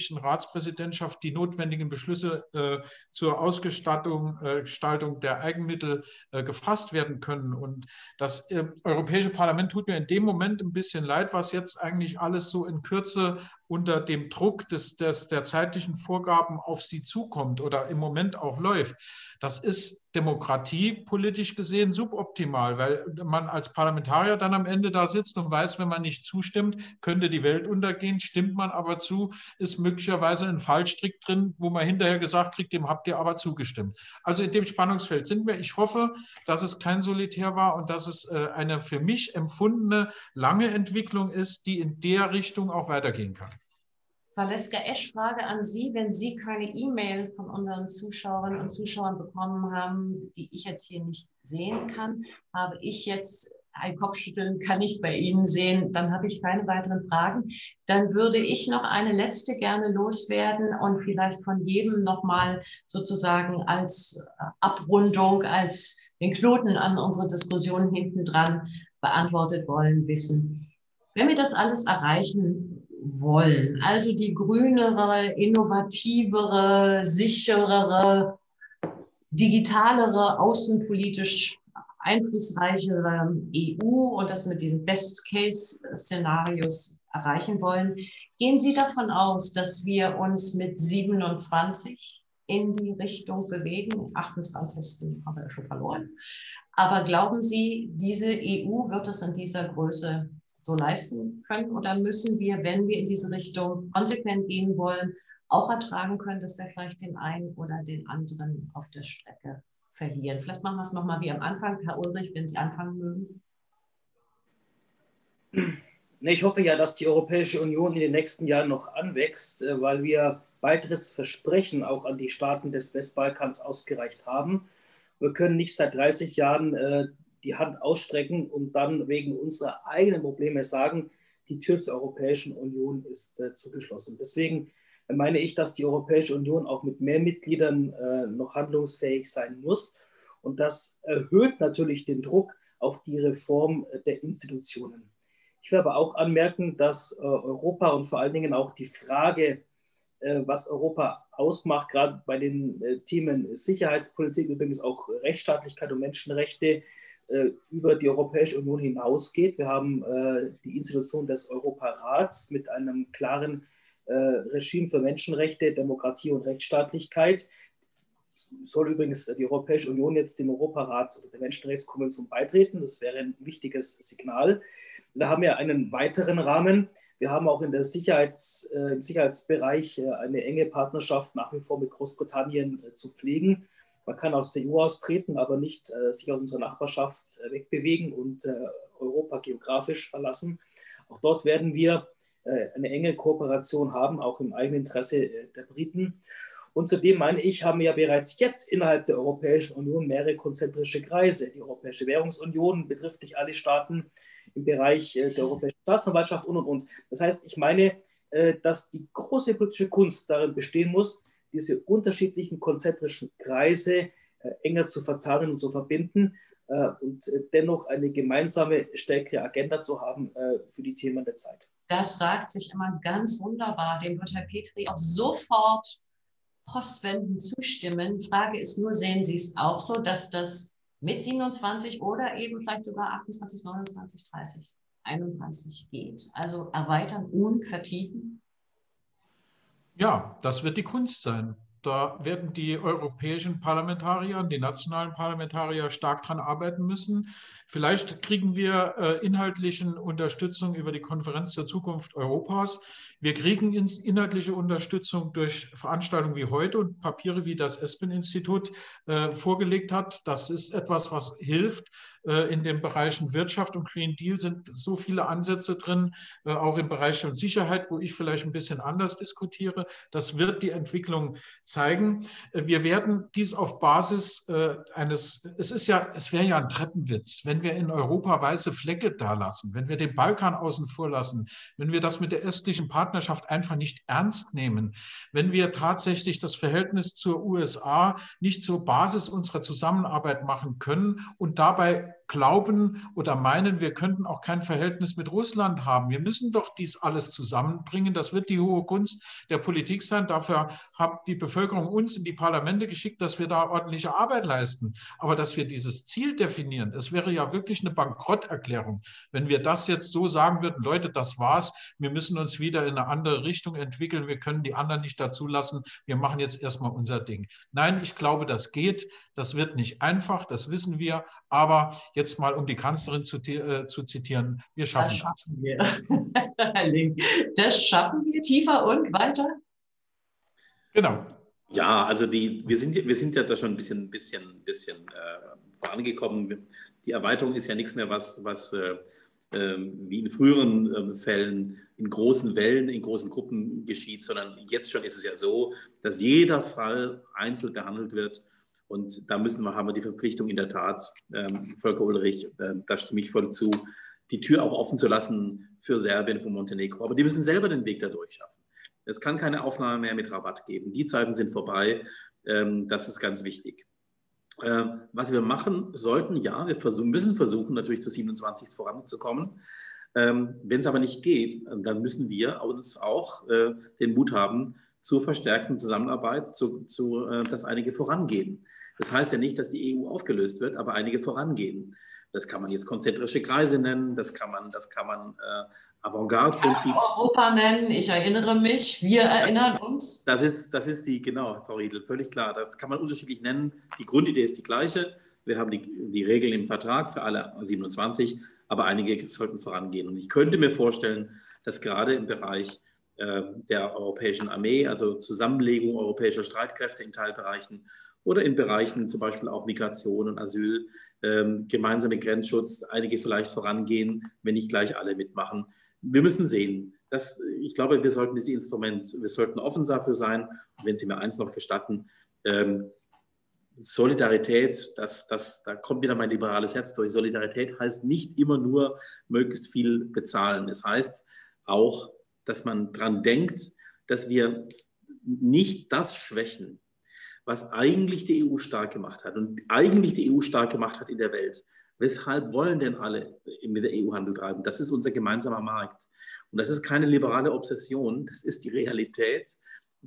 Ratspräsidentschaft die notwendigen Beschlüsse zur Ausgestaltung der Eigenmittel gefasst werden können. Und das Europäische Parlament tut mir in dem Moment ein bisschen leid, was jetzt eigentlich alles so in Kürze unter dem Druck der zeitlichen Vorgaben auf sie zukommt oder im Moment auch läuft. Das ist demokratiepolitisch gesehen suboptimal, weil man als Parlamentarier dann am Ende da sitzt und weiß, wenn man nicht zustimmt, könnte die Welt untergehen. Stimmt man aber zu, ist möglicherweise ein Fallstrick drin, wo man hinterher gesagt kriegt, dem habt ihr aber zugestimmt. Also in dem Spannungsfeld sind wir. Ich hoffe, dass es kein Solitär war und dass es eine für mich empfundene lange Entwicklung ist, die in der Richtung auch weitergehen kann. Valeska Esch, Frage an Sie. Wenn Sie keine E-Mail von unseren Zuschauerinnen und Zuschauern bekommen haben, die ich jetzt hier nicht sehen kann, habe ich jetzt ein Kopfschütteln, kann ich bei Ihnen sehen, dann habe ich keine weiteren Fragen. Dann würde ich noch eine letzte gerne loswerden und vielleicht von jedem nochmal sozusagen als Abrundung, als den Knoten an unsere Diskussion hinten dran beantwortet wollen wissen. Wenn wir das alles erreichen wollen, also die grünere, innovativere, sicherere, digitalere, außenpolitisch einflussreichere EU und das mit diesen Best-Case-Szenarios erreichen wollen, gehen Sie davon aus, dass wir uns mit 27 in die Richtung bewegen? 28. haben wir schon verloren. Aber glauben Sie, diese EU wird es in dieser Größe so leisten können? Oder müssen wir, wenn wir in diese Richtung konsequent gehen wollen, auch ertragen können, dass wir vielleicht den einen oder den anderen auf der Strecke verlieren? Vielleicht machen wir es nochmal wie am Anfang. Herr Ulrich, wenn Sie anfangen mögen. Ich hoffe ja, dass die Europäische Union in den nächsten Jahren noch anwächst, weil wir Beitrittsversprechen auch an die Staaten des Westbalkans ausgereicht haben. Wir können nicht seit 30 Jahren die Hand ausstrecken und dann wegen unserer eigenen Probleme sagen, die Tür zur Europäischen Union ist zugeschlossen. Deswegen meine ich, dass die Europäische Union auch mit mehr Mitgliedern noch handlungsfähig sein muss. Und das erhöht natürlich den Druck auf die Reform der Institutionen. Ich will aber auch anmerken, dass Europa und vor allen Dingen auch die Frage, was Europa ausmacht, gerade bei den Themen Sicherheitspolitik, übrigens auch Rechtsstaatlichkeit und Menschenrechte, über die Europäische Union hinausgeht. Wir haben die Institution des Europarats mit einem klaren Regime für Menschenrechte, Demokratie und Rechtsstaatlichkeit. Soll übrigens die Europäische Union jetzt dem Europarat oder der Menschenrechtskonvention beitreten. Das wäre ein wichtiges Signal. Da haben wir einen weiteren Rahmen. Wir haben auch im Sicherheitsbereich eine enge Partnerschaft nach wie vor mit Großbritannien zu pflegen. Man kann aus der EU austreten, aber nicht sich aus unserer Nachbarschaft wegbewegen und Europa geografisch verlassen. Auch dort werden wir eine enge Kooperation haben, auch im eigenen Interesse der Briten. Und zudem, meine ich, haben wir ja bereits jetzt innerhalb der Europäischen Union mehrere konzentrische Kreise. Die Europäische Währungsunion betrifft nicht alle Staaten im Bereich der Europäischen Staatsanwaltschaft und. Das heißt, ich meine, dass die große politische Kunst darin bestehen muss, diese unterschiedlichen konzentrischen Kreise enger zu verzahnen und zu verbinden und dennoch eine gemeinsame, stärkere Agenda zu haben für die Themen der Zeit. Das sagt sich immer ganz wunderbar. Dem wird Herr Petri auch sofort postwendend zustimmen. Die Frage ist nur, sehen Sie es auch so, dass das mit 27 oder eben vielleicht sogar 28, 29, 30, 31 geht? Also erweitern und vertiefen? Ja, das wird die Kunst sein. Da werden die europäischen Parlamentarier, die nationalen Parlamentarier stark dran arbeiten müssen. Vielleicht kriegen wir inhaltliche Unterstützung über die Konferenz zur Zukunft Europas. Wir kriegen inhaltliche Unterstützung durch Veranstaltungen wie heute und Papiere, wie das ESPEN-Institut vorgelegt hat. Das ist etwas, was hilft. In den Bereichen Wirtschaft und Green Deal sind so viele Ansätze drin, auch im Bereich von Sicherheit, wo ich vielleicht ein bisschen anders diskutiere. Das wird die Entwicklung zeigen. Wir werden dies auf Basis es wäre ja ein Treppenwitz, wenn wir in Europa weiße Flecke da lassen, wenn wir den Balkan außen vor lassen, wenn wir das mit der östlichen Partnerschaft einfach nicht ernst nehmen, wenn wir tatsächlich das Verhältnis zur USA nicht zur Basis unserer Zusammenarbeit machen können und dabei glauben oder meinen, wir könnten auch kein Verhältnis mit Russland haben. Wir müssen doch dies alles zusammenbringen. Das wird die hohe Kunst der Politik sein. Dafür hat die Bevölkerung uns in die Parlamente geschickt, dass wir da ordentliche Arbeit leisten. Aber dass wir dieses Ziel definieren, das wäre ja wirklich eine Bankrotterklärung, wenn wir das jetzt so sagen würden, Leute, das war's, wir müssen uns wieder in eine andere Richtung entwickeln, wir können die anderen nicht dazu lassen, wir machen jetzt erstmal unser Ding. Nein, ich glaube, das geht, das wird nicht einfach, das wissen wir, aber jetzt mal, um die Kanzlerin zu zitieren, wir schaffen das. Schaffen wir. Herr Link, das schaffen wir, tiefer und weiter? Genau. Ja, also wir sind ja da schon ein bisschen vorangekommen. Die Erweiterung ist ja nichts mehr, was wie in früheren Fällen in großen Wellen, in großen Gruppen geschieht, sondern jetzt schon ist es ja so, dass jeder Fall einzeln behandelt wird. Und da haben wir die Verpflichtung in der Tat, Volker Ullrich, da stimme ich voll zu, die Tür auch offen zu lassen für Serbien, für Montenegro. Aber die müssen selber den Weg da durchschaffen. Es kann keine Aufnahme mehr mit Rabatt geben. Die Zeiten sind vorbei. Das ist ganz wichtig. Was wir machen sollten, ja, wir müssen versuchen, natürlich zu 27 voranzukommen. Wenn es aber nicht geht, dann müssen wir uns auch den Mut haben zur verstärkten Zusammenarbeit, dass einige vorangehen. Das heißt ja nicht, dass die EU aufgelöst wird, aber einige vorangehen. Das kann man jetzt konzentrische Kreise nennen, das kann man Avantgarde-Prinzip. Europa nennen, ich erinnere mich, wir erinnern uns. Das ist genau, Frau Riedl, völlig klar. Das kann man unterschiedlich nennen. Die Grundidee ist die gleiche. Wir haben die Regeln im Vertrag für alle 27, aber einige sollten vorangehen. Und ich könnte mir vorstellen, dass gerade im Bereich der europäischen Armee, also Zusammenlegung europäischer Streitkräfte in Teilbereichen oder in Bereichen zum Beispiel auch Migration und Asyl, gemeinsame Grenzschutz, einige vielleicht vorangehen, wenn nicht gleich alle mitmachen. Wir müssen sehen. Ich glaube, wir sollten wir sollten offen dafür sein. Und wenn Sie mir eins noch gestatten, Solidarität, da kommt wieder mein liberales Herz durch. Solidarität heißt nicht immer nur möglichst viel bezahlen. Es heißt auch, dass man daran denkt, dass wir nicht das schwächen, was eigentlich die EU stark gemacht hat und eigentlich die EU stark gemacht hat in der Welt. Weshalb wollen denn alle mit der EU Handel treiben? Das ist unser gemeinsamer Markt. Und das ist keine liberale Obsession, das ist die Realität.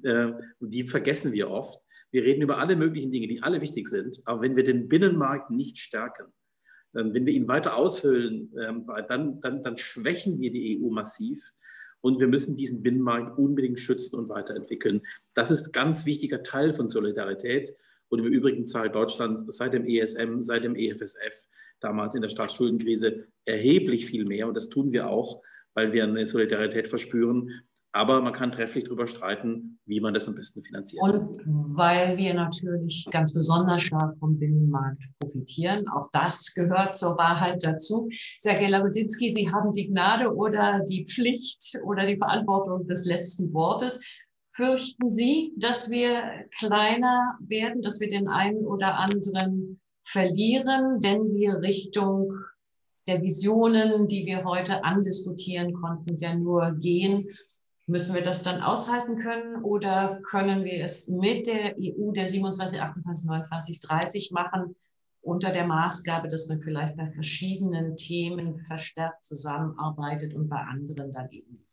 Die vergessen wir oft. Wir reden über alle möglichen Dinge, die alle wichtig sind. Aber wenn wir den Binnenmarkt nicht stärken, wenn wir ihn weiter aushöhlen, dann schwächen wir die EU massiv. Und wir müssen diesen Binnenmarkt unbedingt schützen und weiterentwickeln. Das ist ein ganz wichtiger Teil von Solidarität. Und im Übrigen zahlt Deutschland seit dem ESM, seit dem EFSF, damals in der Staatsschuldenkrise, erheblich viel mehr. Und das tun wir auch, weil wir eine Solidarität verspüren. Aber man kann trefflich darüber streiten, wie man das am besten finanziert. Und weil wir natürlich ganz besonders stark vom Binnenmarkt profitieren, auch das gehört zur Wahrheit dazu. Sergej Łagodziński, Sie haben die Gnade oder die Pflicht oder die Verantwortung des letzten Wortes. Fürchten Sie, dass wir kleiner werden, dass wir den einen oder anderen verlieren, wenn wir Richtung der Visionen, die wir heute andiskutieren konnten, ja nur gehen? Müssen wir das dann aushalten können oder können wir es mit der EU der 27, 28, 29, 30 machen, unter der Maßgabe, dass man vielleicht bei verschiedenen Themen verstärkt zusammenarbeitet und bei anderen dann eben nicht?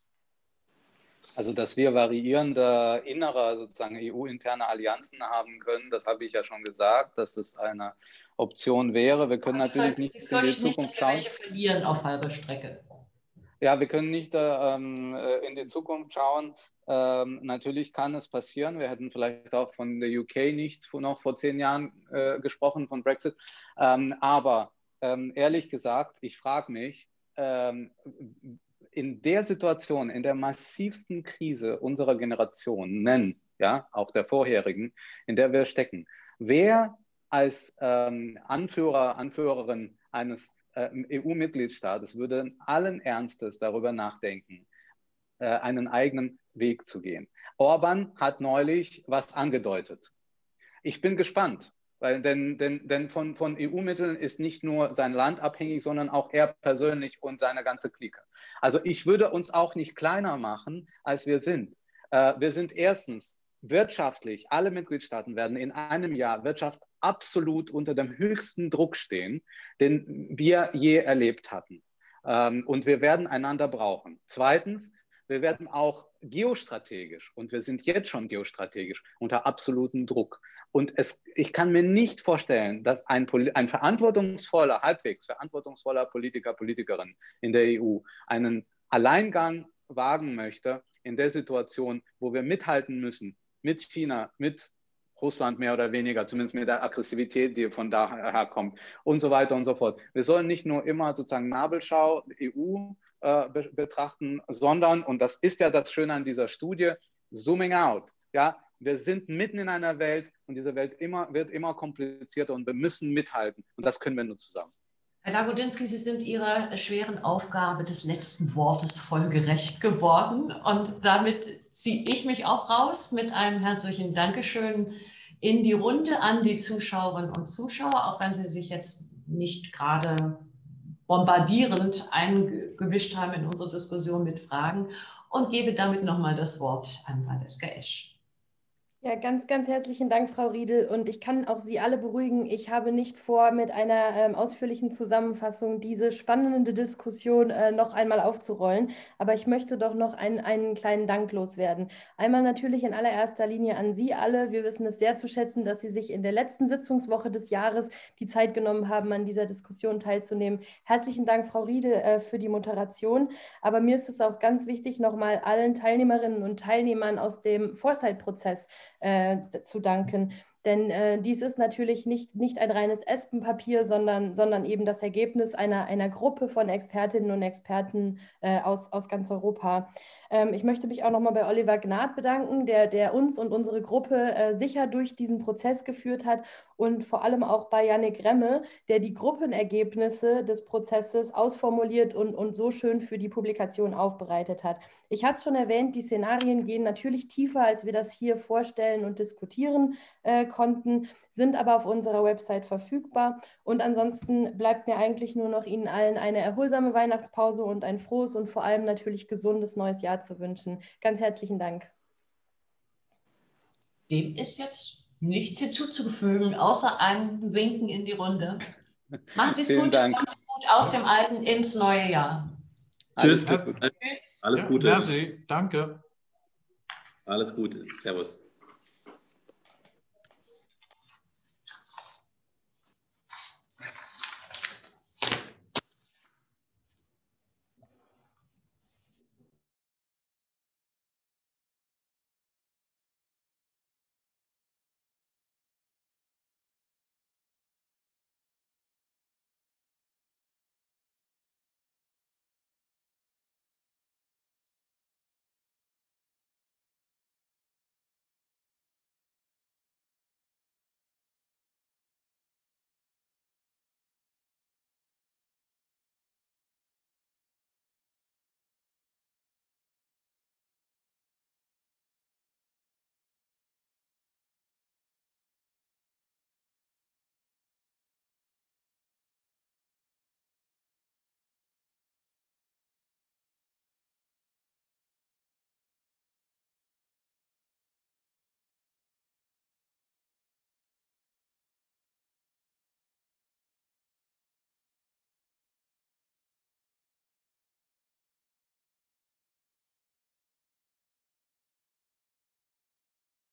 Also, dass wir variierende innere, sozusagen EU-interne Allianzen haben können, das habe ich ja schon gesagt, dass es eine Option wäre. Wir können natürlich nicht in die Zukunft schauen. Welche verlieren auf halber Strecke? Ja, wir können nicht in die Zukunft schauen. Natürlich kann es passieren. Wir hätten vielleicht auch von der UK nicht noch vor 10 Jahren gesprochen, von Brexit. Aber ehrlich gesagt, ich frage mich, in der Situation, in der massivsten Krise unserer Generationen, ja, auch der vorherigen, in der wir stecken, wer als Anführer, Anführerin eines EU-Mitgliedstaates würde allen Ernstes darüber nachdenken, einen eigenen Weg zu gehen. Orban hat neulich was angedeutet. Ich bin gespannt, weil denn von EU-Mitteln ist nicht nur sein Land abhängig, sondern auch er persönlich und seine ganze Clique. Also ich würde uns auch nicht kleiner machen, als wir sind. Wir sind erstens wirtschaftlich, alle Mitgliedstaaten werden in einem Jahr absolut unter dem höchsten Druck stehen, den wir je erlebt hatten. Und wir werden einander brauchen. Zweitens, wir werden auch geostrategisch, und wir sind jetzt schon geostrategisch, unter absolutem Druck. Und ich kann mir nicht vorstellen, dass ein verantwortungsvoller, halbwegs verantwortungsvoller Politiker, Politikerin in der EU einen Alleingang wagen möchte in der Situation, wo wir mithalten müssen mit China, mit Russland mehr oder weniger, zumindest mit der Aggressivität, die von daher kommt und so weiter und so fort. Wir sollen nicht nur immer sozusagen Nabelschau EU betrachten, sondern, und das ist ja das Schöne an dieser Studie, zooming out. Ja, wir sind mitten in einer Welt und diese Welt wird immer komplizierter und wir müssen mithalten und das können wir nur zusammen. Herr Lagodinsky, Sie sind Ihrer schweren Aufgabe des letzten Wortes voll gerecht geworden und damit ziehe ich mich auch raus mit einem herzlichen Dankeschön in die Runde an die Zuschauerinnen und Zuschauer, auch wenn Sie sich jetzt nicht gerade bombardierend eingemischt haben in unsere Diskussion mit Fragen, und gebe damit nochmal das Wort an Valeska Esch. Ja, ganz, ganz herzlichen Dank, Frau Riedel. Und ich kann auch Sie alle beruhigen. Ich habe nicht vor, mit einer ausführlichen Zusammenfassung diese spannende Diskussion noch einmal aufzurollen. Aber ich möchte doch noch einen kleinen Dank loswerden. Einmal natürlich in allererster Linie an Sie alle. Wir wissen es sehr zu schätzen, dass Sie sich in der letzten Sitzungswoche des Jahres die Zeit genommen haben, an dieser Diskussion teilzunehmen. Herzlichen Dank, Frau Riedel, für die Moderation. Aber mir ist es auch ganz wichtig, nochmal allen Teilnehmerinnen und Teilnehmern aus dem Foresight-Prozess zu danken. Denn dies ist natürlich nicht ein reines Espenpapier, sondern eben das Ergebnis einer Gruppe von Expertinnen und Experten aus ganz Europa. Ich möchte mich auch nochmal bei Oliver Gnad bedanken, der uns und unsere Gruppe sicher durch diesen Prozess geführt hat, und vor allem auch bei Yannick Remme, der die Gruppenergebnisse des Prozesses ausformuliert und so schön für die Publikation aufbereitet hat. Ich hatte es schon erwähnt, die Szenarien gehen natürlich tiefer, als wir das hier vorstellen und diskutieren konnten, sind aber auf unserer Website verfügbar. Und ansonsten bleibt mir eigentlich nur noch Ihnen allen eine erholsame Weihnachtspause und ein frohes und vor allem natürlich gesundes neues Jahr zu wünschen. Ganz herzlichen Dank. Dem ist jetzt nichts hinzuzufügen, außer ein Winken in die Runde. Machen Sie es gut, kommen Sie gut aus dem Alten ins neue Jahr. Tschüss. Tschüss. Alles Gute. Merci, danke. Alles Gute. Servus.